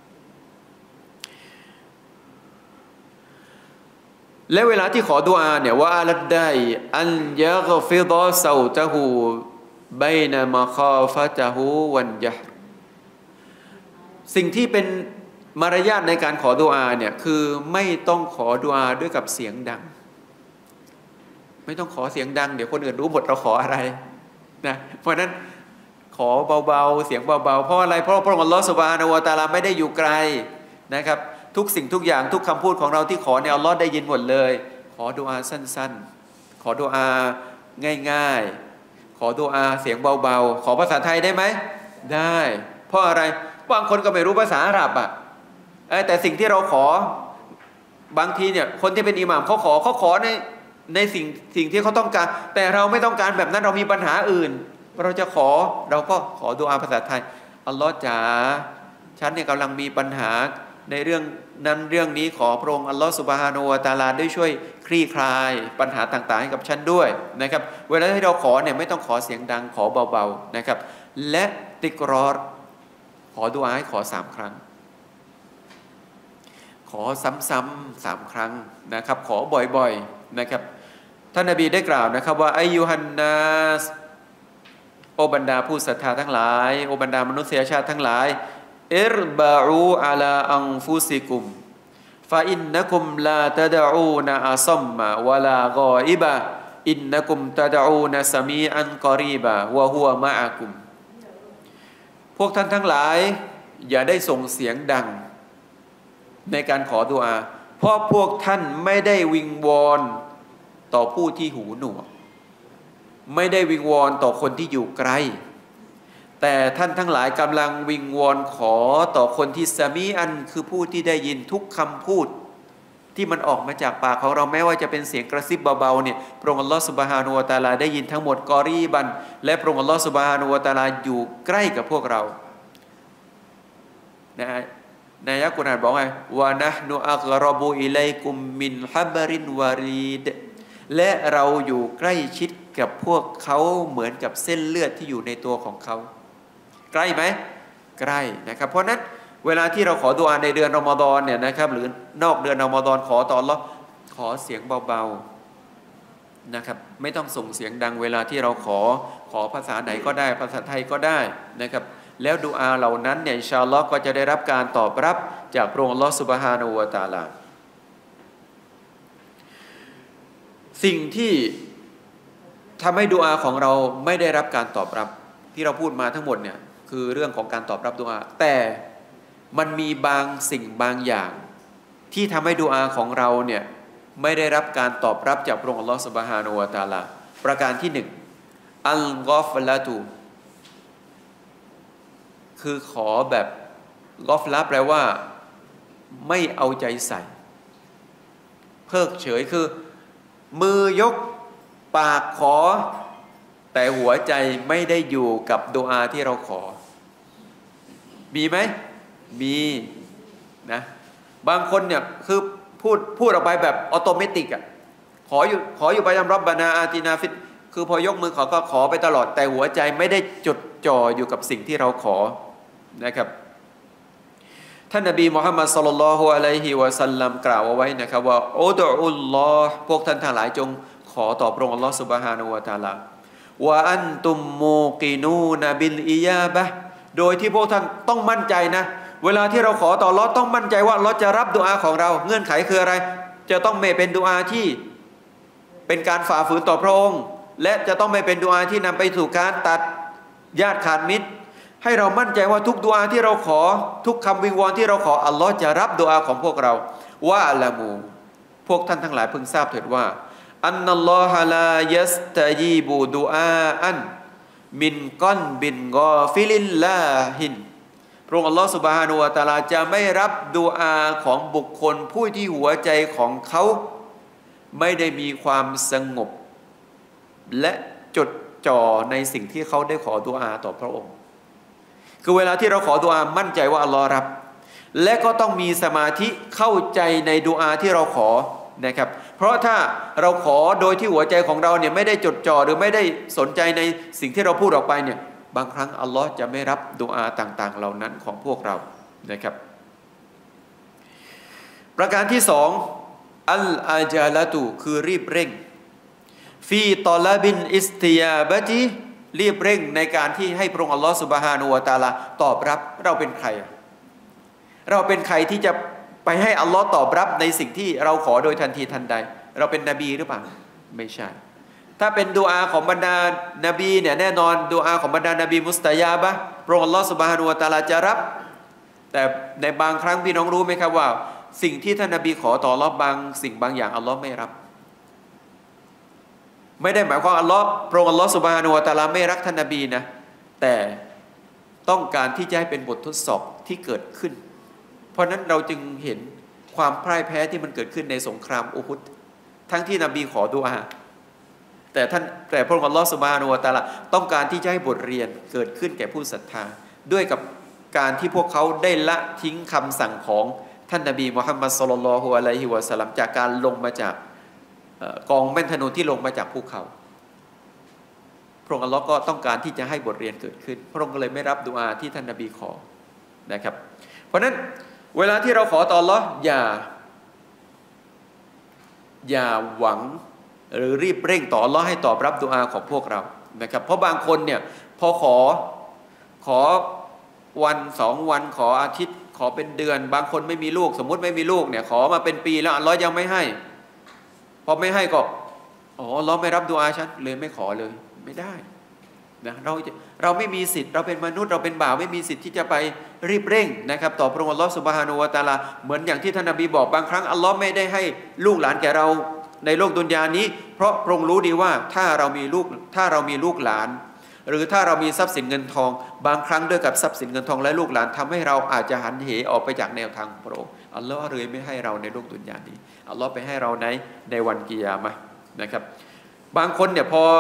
และเวลาที่ขอดุอาเนี่ยว่าอัลได้อันยะกฟิฎอซอตะฮูบัยนะมะคาฟะตะฮูวันยะฮ์สิ่งที่เป็นมารยาทในการขอดุอาเนี่ยคือไม่ต้องขอดุอาด้วยกับเสียงดังไม่ต้องขอเสียงดังเดี๋ยวคนอื่นรู้หมดเราขออะไรนะเพราะนั้นขอเบาๆเสียงเบาๆเพราะอะไรเพราะพระองค์อัลลอฮฺซุบฮานะฮูวะตะอาลาไม่ได้อยู่ไกลนะครับทุกสิ่งทุกอย่างทุกคำพูดของเราที่ขอเนี่ยอัลลอฮ์ได้ยินหมดเลยขอดุอาสั้นๆขอดุอาง่ายๆขอดุอาเสียงเบาๆขอภาษาไทยได้ไหมได้เพราะอะไรบางคนก็ไม่รู้ภาษาอาหรับอ่ะแต่สิ่งที่เราขอบางทีเนี่ยคนที่เป็นอิหม่ามเขาขอในสิ่งที่เขาต้องการแต่เราไม่ต้องการแบบนั้นเรามีปัญหาอื่นเราจะขอเราก็ขอดุอาภาษาไทยอัลลอฮ์จ๋าฉันเนี่ยกำลังมีปัญหาในเรื่องนั้นเรื่องนี้ขอพระองค์อัลลอฮฺซุบฮานะฮูวะตะอาลาได้ช่วยคลี่คลายปัญหาต่างๆให้กับฉันด้วยนะครับเวลาที่เราขอเนี่ยไม่ต้องขอเสียงดังขอเบาๆนะครับและติกรอรขอดุอาให้ขอ3 ครั้งขอซ้ำๆ3 ครั้งนะครับขอบ่อยๆนะครับท่านนบีได้กล่าวนะครับว่าอัยยูฮันนัสโอบรรดาผู้ศรัทธาทั้งหลายโอบรรดามนุษยชาติทั้งหลายอิรบะอูอะลาอันฟุซิกุมฟฟาอินนะกุมลาตะดะอูนอาซัมมะวะลากออิบะอินนะกุมตะดะอูนสมีอันกอรีบะวะฮุวะมะอะกุมพวกท่านทั้งหลายอย่าได้ส่งเสียงดังในการขอดุอาเพราะพวกท่านไม่ได้วิงวอนต่อผู้ที่หูหนวกไม่ได้วิงวอนต่อคนที่อยู่ไกลแต่ท่านทั้งหลายกำลังวิงวอนขอต่อคนที่สามีอันคือผู้ที่ได้ยินทุกคำพูดที่มันออกมาจากปากของเราแม้ว่าจะเป็นเสียงกระซิบเบาๆเนี่ยพระองค์อัลลอฮฺซุบฮานะฮูวะตะอาลาได้ยินทั้งหมดกอรีบันและพระองค์อัลลอฮฺซุบฮานะฮูวะตะอาลาอยู่ใกล้กับพวกเราในอายะห์กุรอานบอกไงวะนะห์นุอักรอบุอิลัยกุมมินฮับรินวารีดและเราอยู่ใกล้ชิดกับพวกเขาเหมือนกับเส้นเลือดที่อยู่ในตัวของเขาใกล้ไหมใกล้นะครับเพราะนั้นเวลาที่เราขอดุอาในเดือนรอมฎอนเนี่ยนะครับหรือนอกเดือนรอมฎอนขอต่ออัลเลาะห์ขอเสียงเบาๆนะครับไม่ต้องส่งเสียงดังเวลาที่เราขอภาษาไหนก็ได้ภาษาไทยก็ได้นะครับแล้วดุอาเหล่านั้นเนี่ยอินชาอัลลอฮ์ก็จะได้รับการตอบรับจากพระองค์อัลเลาะห์ซุบฮานะฮูวะตะอาลาสิ่งที่ทำให้ดุอาของเราไม่ได้รับการตอบรับที่เราพูดมาทั้งหมดเนี่ยคือเรื่องของการตอบรับดุอาแต่มันมีบางสิ่งบางอย่างที่ทำให้ดุอาของเราเนี่ยไม่ได้รับการตอบรับจากพระองค์อัลลอฮฺซุบฮานะฮูวะตะอาลาประการที่หนึ่งอัลกอฟละตูคือขอแบบกอฟละแปลว่าไม่เอาใจใส่เพิกเฉยคือมือยกปากขอแต่หัวใจไม่ได้อยู่กับดุอาที่เราขอมีไหมมีนะบางคนเนี่ยคือพูดออกไปแบบออโตเมติกอ่ะขออยู่ประจำรับบานาอาตินาฟิตคือพอยกมือขอก็ขอไปตลอดแต่หัวใจไม่ได้จดจ่ออยู่กับสิ่งที่เราขอนะครับท่านนบีมุฮัมมัดศ็อลลัลลอฮุอะลัยฮิวะซัลลัมกล่าวเอาไว้นะครับว่าอุดุอุลลอฮ์พวกท่านทั้งหลายจงขอต่อพระองค์อัลลอฮ์ซุบฮานะฮูวะตะอาลาวะอันตุมมูกินูนบิลอิยาบะห์โดยที่พวกท่านต้องมั่นใจนะเวลาที่เราขอต่ออัลเลาะห์ต้องมั่นใจว่าอัลเลาะห์จะรับดุอาของเราเงื่อนไขคืออะไรจะต้องไม่เป็นดุอาที่เป็นการฝ่าฝืนต่อพระองค์และจะต้องไม่เป็นดุอาที่นำไปสู่การตัดญาติขาดมิตรให้เรามั่นใจว่าทุกดุอาที่เราขอทุกคำวิงวอนที่เราขออัลเลาะห์จะรับดุอาของพวกเราว่าอะละมูพวกท่านทั้งหลายพึงทราบเถิดว่าอันนัลลอฮะลายัสตะญีบูดุอาอันมินกอนบินกอฟิลิลลาฮินพระองค์อัลลอฮฺซุบฮานะฮูวะตะอาลาจะไม่รับดุอาของบุคคลผู้ที่หัวใจของเขาไม่ได้มีความสงบและจดจ่อในสิ่งที่เขาได้ขอดุอาต่อพระองค์คือเวลาที่เราขอดุอามั่นใจว่าอัลลอฮ์รับและก็ต้องมีสมาธิเข้าใจในดุอาที่เราขอนะครับเพราะถ้าเราขอโดยที่หัวใจของเราเนี่ยไม่ได้จดจ่อหรือไม่ได้สนใจในสิ่งที่เราพูดออกไปเนี่ยบางครั้งอัลลอฮ์จะไม่รับดุอาต่างๆเหล่านั้นของพวกเรานะครับประการที่สองอัลอาจาละตุคือรีบเร่งฟีตอลาบินอิสติยาบะติรีบเร่งในการที่ให้พระองค์อัลลอฮ์ซุบฮานะฮูวะตะอาลาตอบรับเราเป็นใครเราเป็นใครที่จะไปให้อัลลอฮ์ตอบรับในสิ่งที่เราขอโดยทันทีทันใดเราเป็นนบีหรือเปล่าไม่ใช่ถ้าเป็นดุอาของบรรดานบีเนี่ยแน่นอนดุอาของบรรดานบีมุสตะญาบะห์พระองค์อัลลอฮ์ซุบฮานะฮูวะตะอาลาจะรับแต่ในบางครั้งพี่น้องรู้ไหมครับว่าสิ่งที่ท่านนบีขอต่ออัลลอฮ์บางสิ่งบางอย่างอัลลอฮ์ไม่รับไม่ได้หมายความอัลลอฮ์พระองค์อัลลอฮ์ซุบฮานะฮูวะตะอาลาไม่รักท่านนบีนะแต่ต้องการที่จะให้เป็นบททดสอบที่เกิดขึ้นเพราะนั้นเราจึงเห็นความพ่ายแพ้ที่มันเกิดขึ้นในสงครามอูฮุดทั้งที่นบีขอดุอาแต่พระองค์อัลลอฮฺซุบฮานะฮูวะตะอาลาต้องการที่จะให้บทเรียนเกิดขึ้นแก่ผู้ศรัทธาด้วยกับการที่พวกเขาได้ละทิ้งคำสั่งของท่านนบีมุฮัมมัดศ็อลลัลลอฮุอะลัยฮิวะซัลลัมจากการลงมาจากกองแม่นธนูที่ลงมาจากภูเขาพระองค์อัลลอฮ์ก็ต้องการที่จะให้บทเรียนเกิดขึ้นพระองค์ก็เลยไม่รับดุอาที่ท่านนบีขอนะครับเพราะนั้นเวลาที่เราขอต่ออัลลอฮ์อย่าหวังหรือรีบเร่งต่ออัลลอฮ์ให้ตอบรับดุอาของพวกเรานะครับเพราะบางคนเนี่ยพอขอวัน2 วันขออาทิตย์ขอเป็นเดือนบางคนไม่มีลูกสมมุติไม่มีลูกเนี่ยขอมาเป็นปีแล้วอัลลอฮ์ยังไม่ให้พอไม่ให้ก็อ๋ออัลลอฮ์ไม่รับดุอาฉันเลยไม่ขอเลยไม่ได้นะเราไม่มีสิทธิ์เราเป็นมนุษย์เราเป็นบ่าวไม่มีสิทธิ์ที่จะไปรีบเร่งนะครับต่อพระองค์อัลลอฮ์ซุบฮานะฮูวะตะอาลาเหมือนอย่างที่ท่านนบีบอกบางครั้งอัลลอฮ์ไม่ได้ให้ลูกหลานแก่เราในโลกดุนยานี้เพราะพระองค์รู้ดีว่าถ้าเรามีลูกหลานหรือถ้าเรามีทรัพย์สินเงินทองบางครั้งด้วยกับทรัพย์สินเงินทองและลูกหลานทำให้เราอาจจะหันเหออกไปจากแนวทางพระองค์อัลลอฮ์เลยไม่ให้เราในโลกดุนยานี้อัลลอฮ์ไปให้เราในวันกิยามะห์นะครับบางคนเนี่ยพอ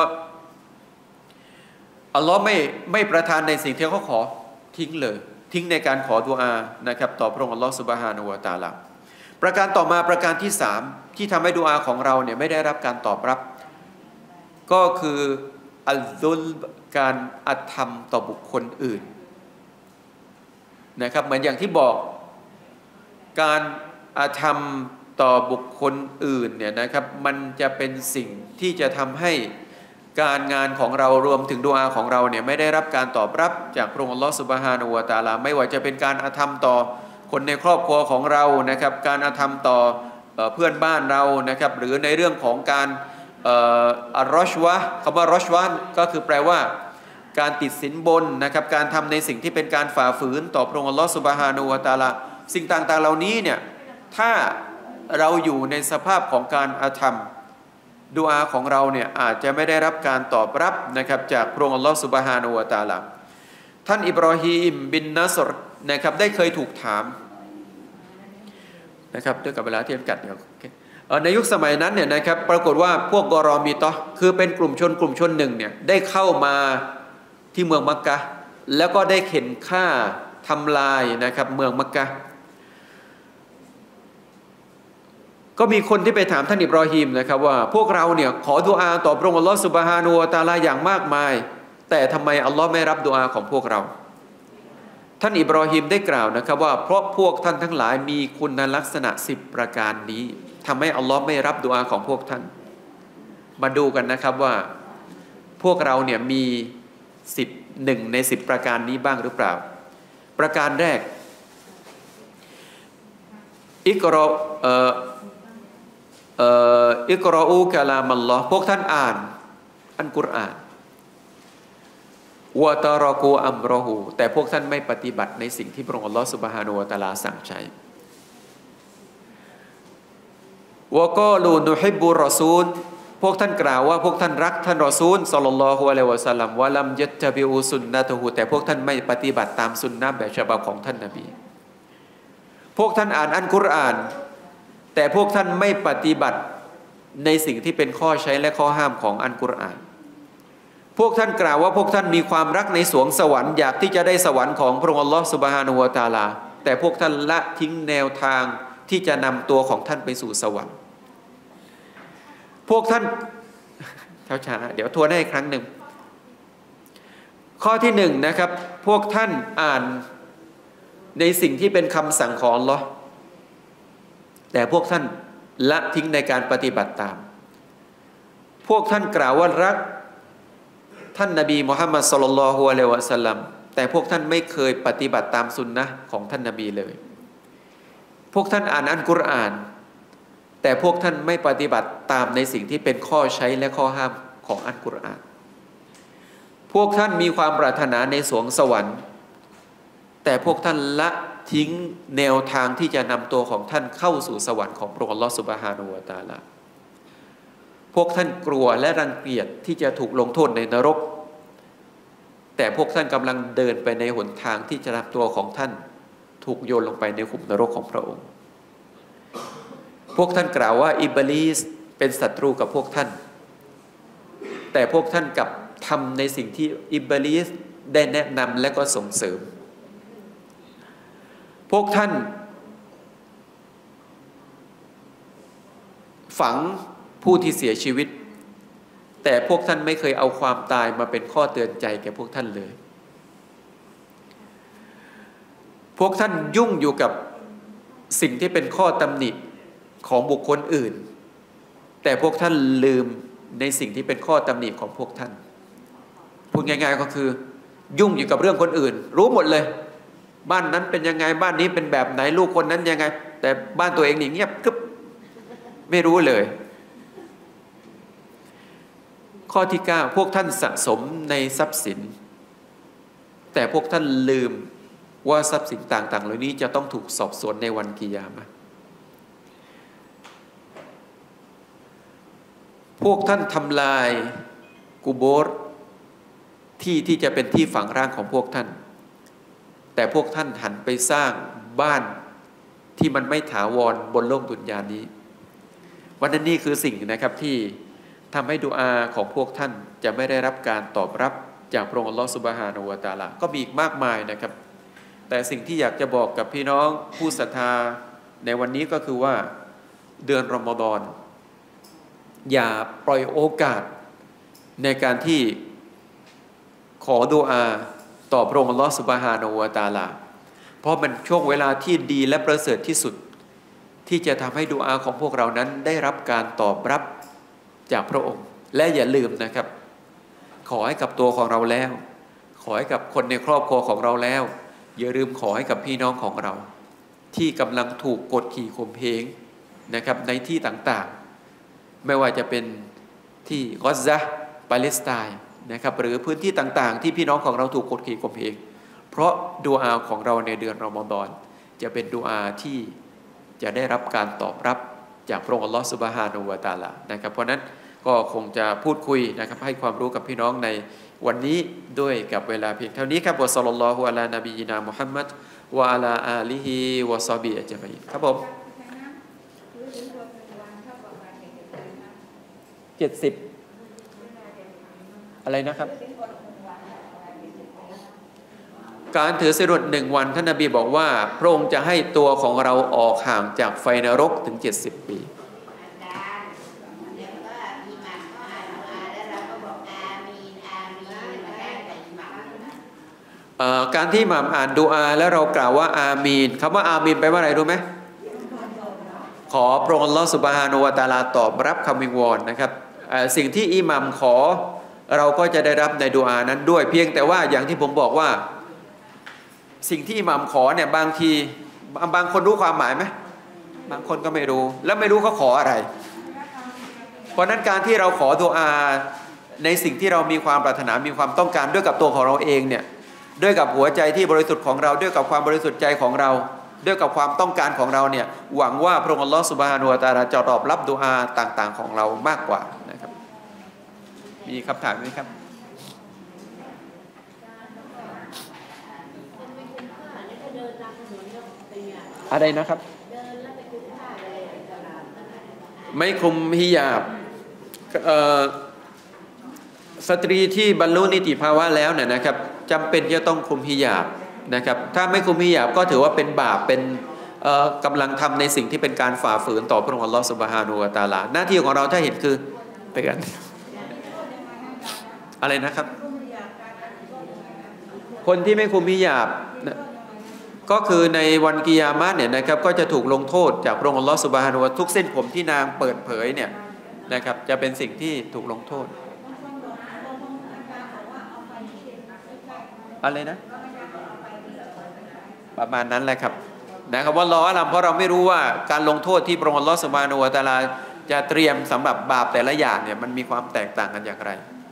อัลลอฮ์ไม่ประทานในสิ่งที่เขาขอทิ้งเลยทิ้งในการขอดุอานะครับต่อพระองค์อัลลอฮ์ซุบฮานะฮูวะตะอาลาประการต่อมาประการที่สามที่ทำให้ดุอาของเราเนี่ยไม่ได้รับการตอบรับก็คืออัลซุลการอาธรรมต่อบุคคลอื่นนะครับเหมือนอย่างที่บอกการอาธรรมต่อบุคคลอื่นเนี่ยนะครับมันจะเป็นสิ่งที่จะทำให้การงานของเรารวมถึงดุอาของเราเนี่ยไม่ได้รับการตอบรับจากพระองค์อัลลอฮฺซุบฮานะฮูวะตะอาลาไม่ว่าจะเป็นการอาธรรมต่อคนในครอบครัวของเรานะครับการอาธรรมต่อเพื่อนบ้านเรานะครับหรือในเรื่องของการอัลรอชวะคำว่ารอชวะก็คือแปลว่าการติดสินบนนะครับการทำในสิ่งที่เป็นการฝ่าฝืนต่อพระองค์อัลลอฮฺซุบฮานะฮูวะตะอาลาสิ่งต่างๆเหล่านี้เนี่ยถ้าเราอยู่ในสภาพของการอาธรรมดุอาของเราเนี่ยอาจจะไม่ได้รับการตอบรับนะครับจากพระองค์อัลลอฮฺซุบฮานะฮูวะตะอาลาท่านอิบรอฮีมบินนัสรนะครับได้เคยถูกถามนะครับด้วยกับเวลาที่จำกัดเดี๋ยวในยุคสมัยนั้นเนี่ยนะครับปรากฏว่าพวกกอรอมีตอคือเป็นกลุ่มชนหนึ่งเนี่ยได้เข้ามาที่เมืองมักกะฮ์แล้วก็ได้เข็นฆ่าทำลายนะครับเมืองมักกะฮ์ก็มีคนที่ไปถามท่านอิบรอฮีมนะครับว่าพวกเราเนี่ยขอดุอาต่อพระองค์อัลลอฮฺซุบฮานะฮูวะตะอาลาอย่างมากมายแต่ทำไมอัลลอฮ์ไม่รับดุอาของพวกเราท่านอิบรอฮีมได้กล่าวนะครับว่าเพราะพวกท่านทั้งหลายมีคุณลักษณะ10ประการนี้ทำให้อัลลอฮ์ไม่รับดุอาของพวกท่านมาดูกันนะครับว่าพวกเราเนี่ยมี1ใน10ประการนี้บ้างหรือเปล่าประการแรกอิกรออูกะลามัลลอฮ์พวกท่านอ่านอัลกุรอานวะตารอกูอัมรอฮูแต่พวกท่านไม่ปฏิบัติในสิ่งที่พระองค์อัลลอฮ์ซุบฮานะฮูวะตะอาลาสั่งใช้วะกอลูนุฮิบบุรรอซูลพวกท่านกล่าวว่าพวกท่านรักท่านรอซูลศ็อลลัลลอฮุอะลัยฮิวะซัลลัมวะลัมยัตตะบิอูซุนนะตุฮูแต่พวกท่านไม่ปฏิบัติตามสุนนะห์แบบฉบับของท่านนบีพวกท่านอ่านอัลกุรอานแต่พวกท่านไม่ปฏิบัติในสิ่งที่เป็นข้อใช้และข้อห้ามของอัลกุรอานพวกท่านกล่าวว่าพวกท่านมีความรักในสวงสวรรค์อยากที่จะได้สวรรค์ของพระองค์อัลลอฮฺซุบฮานะฮูวะตะอาลาแต่พวกท่านละทิ้งแนวทางที่จะนำตัวของท่านไปสู่สวรรค์พวกท่านช้าๆเดี๋ยวทวนให้อีกครั้งหนึ่งข้อที่1นะครับพวกท่านอ่านในสิ่งที่เป็นคำสั่งของอัลลอฮ์แต่พวกท่านละทิ้งในการปฏิบัติตามพวกท่านกล่าวว่ารักท่านนบีมุฮัมมัดศ็อลลัลลอฮุอะลัยฮิวะซัลลัมแต่พวกท่านไม่เคยปฏิบัติตามสุนนะห์ของท่านนบีเลยพวกท่านอ่านอัลกุรอานแต่พวกท่านไม่ปฏิบัติตามในสิ่งที่เป็นข้อใช้และข้อห้ามของอัลกุรอานพวกท่านมีความปรารถนาในสวงสวรรค์แต่พวกท่านละทิ้งแนวทางที่จะนำตัวของท่านเข้าสู่สวรรค์ของพระองค์อัลลอฮฺซุบฮานะฮูวะตะอาลาพวกท่านกลัวและรังเกียจที่จะถูกลงโทษในนรกแต่พวกท่านกำลังเดินไปในหนทางที่จะนำตัวของท่านถูกโยนลงไปในขุมนรกของพระองค์พวกท่านกล่าวว่าอิบลีสเป็นศัตรูกับพวกท่านแต่พวกท่านกลับทำในสิ่งที่อิบลีสได้แนะนำและก็ส่งเสริมพวกท่านฝังผู้ที่เสียชีวิตแต่พวกท่านไม่เคยเอาความตายมาเป็นข้อเตือนใจแก่พวกท่านเลยพวกท่านยุ่งอยู่กับสิ่งที่เป็นข้อตำหนิของบุคคลอื่นแต่พวกท่านลืมในสิ่งที่เป็นข้อตำหนิของพวกท่านพูดง่ายๆก็คือยุ่งอยู่กับเรื่องคนอื่นรู้หมดเลยบ้านนั้นเป็นยังไงบ้านนี้เป็นแบบไหนลูกคนนั้นยังไงแต่บ้านตัวเองนี่เงียบกึบไม่รู้เลยข้อที่9พวกท่านสะสมในทรัพย์สินแต่พวกท่านลืมว่าทรัพย์สินต่างๆเหล่านี้จะต้องถูกสอบสวนในวันกิยามะห์พวกท่านทำลายกุโบร์ที่จะเป็นที่ฝังร่างของพวกท่านแต่พวกท่านหันไปสร้างบ้านที่มันไม่ถาวรบนโลกดุนยานี้วันนั้นนี่คือสิ่งนะครับที่ทำให้ดุอาของพวกท่านจะไม่ได้รับการตอบรับจากพระองค์อัลลอฮฺซุบฮานะฮูวะตะอาลาก็มีอีกมากมายนะครับแต่สิ่งที่อยากจะบอกกับพี่น้องผู้ศรัทธาในวันนี้ก็คือว่าเดือนรอมฎอนอย่าปล่อยโอกาสในการที่ขอดุอาต่อพระองค์อัลลอฮฺซุบฮานะฮูวะตะอาลาเพราะมันช่วงเวลาที่ดีและประเสริฐที่สุดที่จะทำให้ดุอาของพวกเรานั้นได้รับการตอบรับจากพระองค์และอย่าลืมนะครับขอให้กับตัวของเราแล้วขอให้กับคนในครอบครัวของเราแล้วอย่าลืมขอให้กับพี่น้องของเราที่กำลังถูกกดขี่ข่มเหงนะครับในที่ต่างๆไม่ว่าจะเป็นที่กอซะปาเลสไตน์นะครับหรือพื้นที่ต่างๆที่พี่น้องของเราถูกกดขี่ข่มเหงเพราะดุอาของเราในเดือนรอมฎอนจะเป็นดุอาที่จะได้รับการตอบรับจากพระองค์อัลลอฮฺซุบฮานะฮูวะตะอาลานะครับเพราะนั้นก็คงจะพูดคุยนะครับให้ความรู้กับพี่น้องในวันนี้ด้วยกับเวลาเพียงเท่านี้ครับวะศ็อลลัลลอฮุอะลานบีนามุฮัมมัดวะอะลาอาลิฮิวะศอฮบิฮิอัจมัยครับผม70อะไรนะครับการถือศีลอด1 วันท่านนบีบอกว่าพระองค์จะให้ตัวของเราออกห่างจากไฟนรกถึง70 ปีการที่อิหม่ามอ่านดุอาแล้วเรากล่าวว่าอามีนคำว่าอามีนแปลว่าอะไรรู้ไหมขอพระองค์อัลลอฮฺซุบฮานะฮูวะตะอาลาตอบรับคำวิงวอนนะครับสิ่งที่อิหม่ามขอเราก็จะได้รับในดุอานั้นด้วยเพียงแต่ว่าอย่างที่ผมบอกว่าสิ่งที่อิหม่ามขอเนี่ยบางทีบางคนรู้ความหมายไหมบางคนก็ไม่รู้แล้วไม่รู้เขาขออะไรเพราะนั้นการที่เราขอดุอาในสิ่งที่เรามีความปรารถนามีความต้องการด้วยกับตัวของเราเองเนี่ยด้วยกับหัวใจที่บริสุทธิ์ของเราด้วยกับความบริสุทธิ์ใจของเราด้วยกับความต้องการของเราเนี่ยหวังว่าพระองค์อัลลอฮฺซุบฮานะฮูวะตะอาลาจะตอบรับดุอาต่างๆของเรามากกว่านะครับมีคำถามไหมครับอะไรนะครับไม่คลุมฮิญาบสตรีที่บรรลุนิติภาวะแล้วเนี่ยนะครับจำเป็นจะต้องคลุมฮิญาบนะครับถ้าไม่คลุมฮิญาบก็ถือว่าเป็นบาปเป็นกำลังทำในสิ่งที่เป็นการฝ่าฝืนต่อพระองค์อัลลอฮฺซุบฮานะฮูวะตะอาลาหน้าที่ของเราถ้าเห็นคือเตือนอะไรนะครับคนที่ไม่คลุมฮิญาบก็คือในวันกิยามะห์เนี่ยนะครับก็จะถูกลงโทษจากพระองค์อัลลอฮฺซุบฮานะฮูวะตะอาลาทุกเส้นผมที่นางเปิดเผยเนี่ยนะครับจะเป็นสิ่งที่ถูกลงโทษอะไรนะประมาณนั้นแหละครับนะครับว่าล้อเราเพราะเราไม่รู้ว่าการลงโทษที่พระองค์อัลลอฮฺซุบฮานะฮูวะตะอาลาจะเตรียมสำหรับบาปแต่ละอย่างเนี่ยมันมีความแตกต่างกันอย่างไร